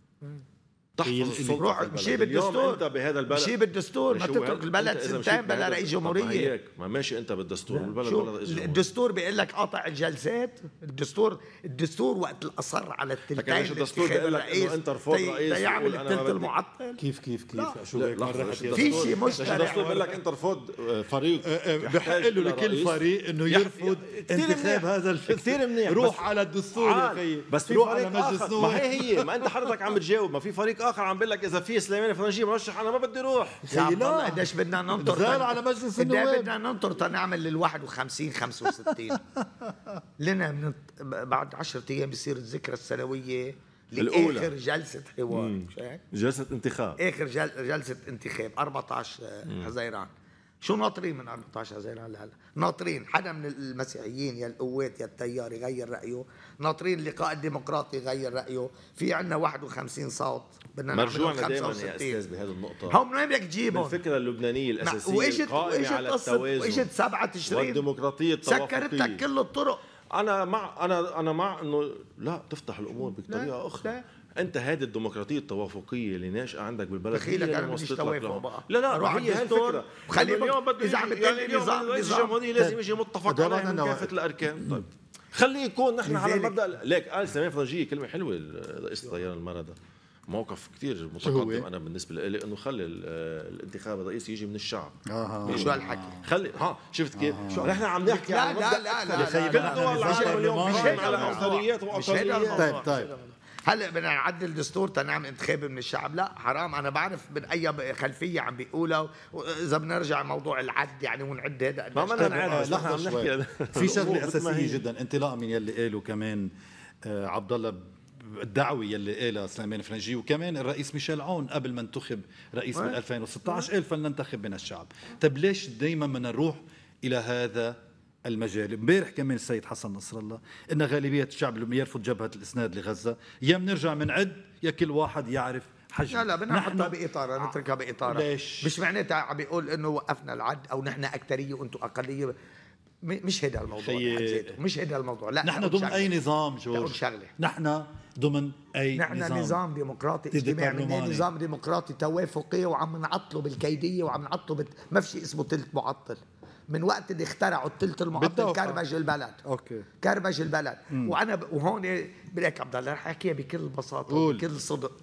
تحفظ السلطه. مشي بالدستور، انت بهذا البلد مشي بالدستور، ما تترك البلد سنتين بلا رئيس جمهوريه. ما ماشي انت بالدستور بالبلد بلا رئيس جمهوريه. الدستور بيقول لك قاطع الجلسات، الدستور الدستور وقت الاصر على الثلثين الدستور بيقول لك انه انت رفض رئيس يعمل الثلث المعطل. كيف كيف كيف شو في شيء مشترك. الدستور بيقول لك انت رفض فريق، بحق له لكل فريق انه يرفض انتخاب هذا الفكر. كثير منيح، روح على الدستور يا اخي، بس في فريق اخر. ما هي هي ما انت حضرتك عم بتجاوب، ما في فريق اخر عم بيقول لك اذا في سليمان فرنجي مرشح انا ما بدي اروح. يا الله قديش بدنا ننطر زال على مجلس النواب، بدنا ننطر تنعمل لل واحد وخمسين خمسة وستين لنا من بعد عشرة ايام بيصير الذكرى السنويه لاخر جلسه حوار، جلسه انتخاب، اخر جل... جلسه انتخاب أربعة عشر حزيران. شو ناطرين من أربعة عشر اذار هلا؟ ناطرين حدا من المسيحيين يا القوات يا التيار يغير رايه، ناطرين اللقاء الديمقراطي يغير رايه، في عندنا واحد وخمسين صوت بدنا مرجوعنا دائما يا استاذ بهذه النقطه. هم من وين بدك تجيبهم؟ الفكره اللبنانيه الاساسيه واجت القائمه على التوازن واجت سبعة تشرين والديمقراطيه التوافقيه، سكرت لك كل الطرق. انا مع انا انا مع انه لا تفتح الامور بطريقه اخرى. لا. انت هذه الديمقراطيه التوافقيه اللي ناشئه عندك بالبلد دخيلك انا بديش توافق بقى. لا لا روح هي هالفكره خلي اليوم بده اذا عم يعني نظام رئيس الجمهوريه لازم يجي متفق عليه من كافه الاركان. طيب خليه يكون نحن على المبدا. ليك قال سليمان فرنجيه كلمه حلوه رئيس الطيران المرة، موقف كثير متقدم انا بالنسبه لي، انه خلي الانتخاب الرئيسي يجي من الشعب. اه شو هالحكي؟ خلي ها شفت كيف؟ آه. نحن عم نحكي لا لا لا لا كل دول العالم اليوم بيجي على اقليات واقليات. طيب طيب هلا بدنا نعدل دستور تنعمل انتخاب من الشعب؟ لا حرام. انا بعرف من اي خلفيه عم بيقولها. اذا بنرجع موضوع العد يعني ونعد هذا ما بدنا نعد. لحظه شوي، في شغله اساسيه جدا انطلاقا من يلي قالوا كمان آه عبد الله، الدعوه يلي قالها سليمان فرنجي، وكمان الرئيس ميشيل عون قبل ما انتخب رئيس بال ألفين وستة عشر قال فلننتخب من الشعب. طيب ليش دائما بدنا نروح الى هذا المجال؟ امبارح كمان السيد حسن نصر الله ان غالبيه الشعب اللي يرفض جبهه الاسناد لغزه، يا بنرجع بنعد يا كل واحد يعرف حجم. لا لا بدنا نحطها باطارها، نتركها باطارها. ليش؟ مش معناتها عم بيقول انه وقفنا العد او نحن اكثريه وانتم اقليه. مش هذا الموضوع مش هذا الموضوع. لا نحن ضمن اي نظام جورج؟ شغله نحن ضمن اي نحن نظام نظام ديمقراطي اجتماعي، نظام ديمقراطي توافقي، وعم نعطله بالكيديه وعم نعطله بت... ما في شيء اسمه ثلث معطل. من وقت اللي اخترعوا الثلث المعطل كربج البلد. اوكي كربج البلد. مم. وانا ب... وهون بلاك عبد الله رح احكيها بكل بساطه وبكل صدق.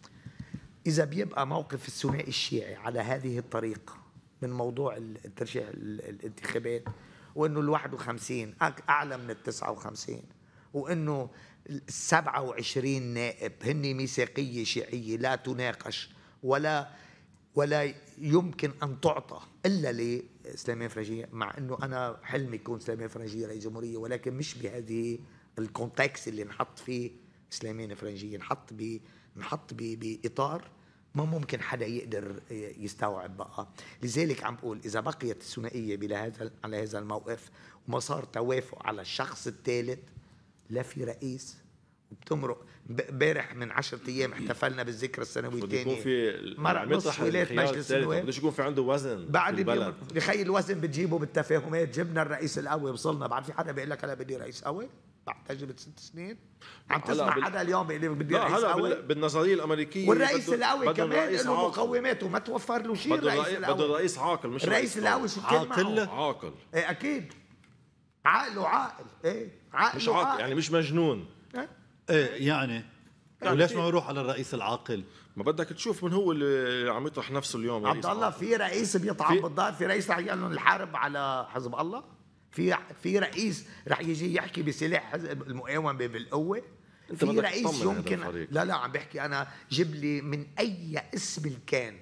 اذا بيبقى موقف الثنائي الشيعي على هذه الطريقه من موضوع الترشيح الانتخابات، وانه ال واحد وخمسين اعلى من ال تسعة وخمسين، وانه ال سبعة وعشرين نائب هن ميثاقيه شيعيه لا تناقش ولا ولا يمكن ان تعطى الا لسليمان فرنجيه، مع انه انا حلمي يكون سليمان فرنجيه رئيس جمهوريه، ولكن مش بهذه الكونتكست اللي نحط فيه سليمان فرنجيه. نحط ب نحط باطار ما ممكن حدا يقدر يستوعب بقى. لذلك عم بقول اذا بقيت الثنائيه بلا هذا على هذا الموقف وما صار توافق على الشخص الثالث، لا في رئيس. وبتمرق امبارح من عشرة ايام احتفلنا بالذكرى السنويه الثانيه مرق نص ولايه مجلس النواب. بدش يكون في عنده وزن بعد البلد. بخي الوزن بتجيبه بالتفاهمات. جبنا الرئيس القوي وصلنا. بعد في حدا بيقول لك انا بدي رئيس قوي بعد تجربه ست سنين؟ عم تسمع بال... حدا اليوم بيقول لك بدي رئيس قوي؟ بالنظريه الامريكيه والرئيس القوي كمان له مقوماته ما توفر له شيء. الرئيس القوي بده رئيس عاقل، مش الرئيس القوي شو عاقل عاقل ايه اكيد عقل وعاقل. ايه عقل مش عاقل يعني مش مجنون. ايه, إيه يعني وليش ما نروح على الرئيس العاقل؟ ما بدك تشوف من هو اللي عم يطرح نفسه اليوم عبد الله. في رئيس بيطعم بالدار، في رئيس رح يقول لهم الحرب على حزب الله، في في رئيس رح يجي يحكي بسلاح حزب المقاومه بالقوه، في رئيس يمكن لا لا عم بحكي انا جيب لي من اي اسم كان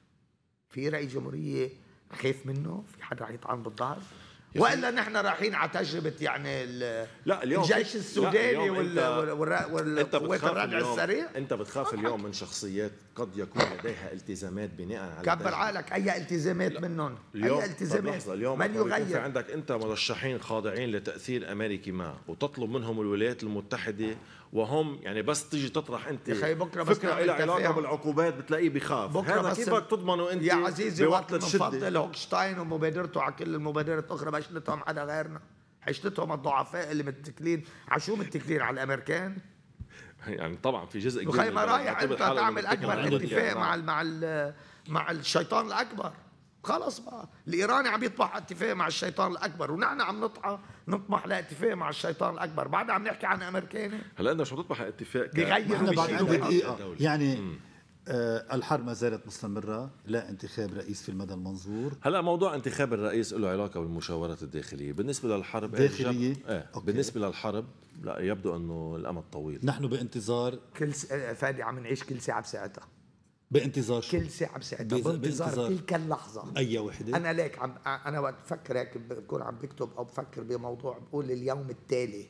في رئيس جمهوريه خايف منه، في حدا رح يطعن بالظهر؟ والا نحن رايحين على تجربه يعني لا اليوم الجيش السوداني والقوات الردع السريع. انت بتخاف اليوم من شخصيات قد يكون لديها التزامات بناء على كبر عقلك. اي التزامات منهم؟ اي التزامات؟ اليوم من يغير؟ في عندك انت مرشحين خاضعين لتاثير امريكي ما، وتطلب منهم الولايات المتحده، وهم يعني بس تيجي تطرح انت فكره لها علاقه بالعقوبات بتلاقيه بخاف. هذا كيف بدك تضمنه انت يا عزيزي؟ وقت المفضل هوكشتاين ومبادرته على كل المبادرات الاخرى ما حشتهم حدا غيرنا، حشتهم الضعفاء اللي متكلين. على شو متكلين؟ على الامريكان؟ يعني طبعا في جزء كبير ما رايح انت تعمل اكبر اتفاق مع ال مع ال مع الشيطان الاكبر. خلص بقى الايراني عم يطمح اتفاق مع الشيطان الاكبر، ونحن عم نطمح نطمح لاتفاق مع الشيطان الاكبر. بعد عم نحكي عن امريكاني. هلا انت شو تطمح اتفاق بغير دقيقه يعني مم. آه الحرب ما زالت مستمرة، لا انتخاب رئيس في المدى المنظور. هلا موضوع انتخاب الرئيس له علاقة بالمشاورات الداخلية. بالنسبة للحرب داخلية ايه بالنسبة للحرب لا يبدو انه الامد طويل. نحن بانتظار كل س... فادي عم نعيش كل ساعة بساعتها. بانتظار شو؟ كل ساعة بساعتها بانتظار تلك اللحظة. أي وحدة؟ أنا ليك عم أنا وقت بفكر هيك بكون عم بكتب أو بفكر بموضوع بقول اليوم التالي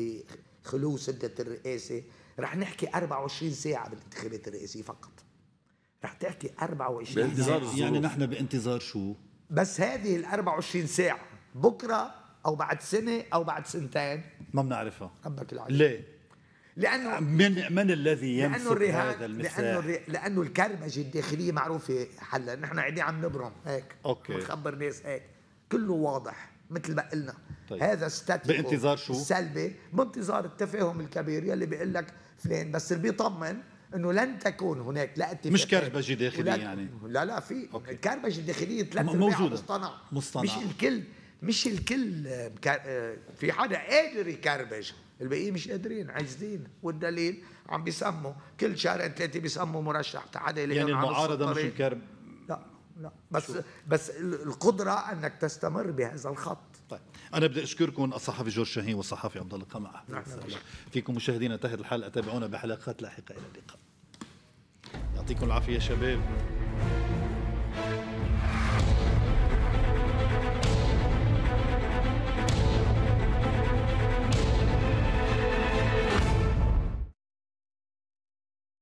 لخلو سدة الرئاسة رح نحكي أربعة وعشرين ساعة بالانتخابات الرئاسية فقط. رح تحكي أربعة وعشرين بانتظار ساعة. يعني نحن بانتظار شو؟ بس هذه ال أربعة وعشرين ساعة بكره او بعد سنه او بعد سنتين ما بنعرفها. ربك العزيز. ليه؟ لانه من من الذي يمسك هذا المساح؟ لانه الري... لانه الكربجه الداخليه معروفه حلا، نحن قاعدين عم نبرم هيك اوكي بنخبر ناس هيك كله واضح مثل ما قلنا. طيب. هذا ستاتيكو بانتظار شو؟ السلبي، بانتظار التفاهم الكبير يلي بيقول لك فلان، بس اللي بيطمن انه لن تكون هناك لا اتفاقات مش كربجه داخليه يعني. لا لا في الكربجه الداخليه ثلاث موجوده مصطنع مصطنع مش الكل مش الكل في حدا قادر يكربج، الباقيين مش قادرين عاجزين، والدليل عم بيسموا كل شهرين ثلاثه بيسموا مرشح حدا يعني المعارضه مش الكرب. لا لا بس شو؟ بس القدره انك تستمر بهذا الخط. طيب انا بدي اشكركم الصحفي جورج شاهين والصحفي عبد الله قمع. فيكم مشاهدينا تحت الحلقه، تابعونا بحلقات لاحقه، الى اللقاء. يعطيكم العافيه شباب.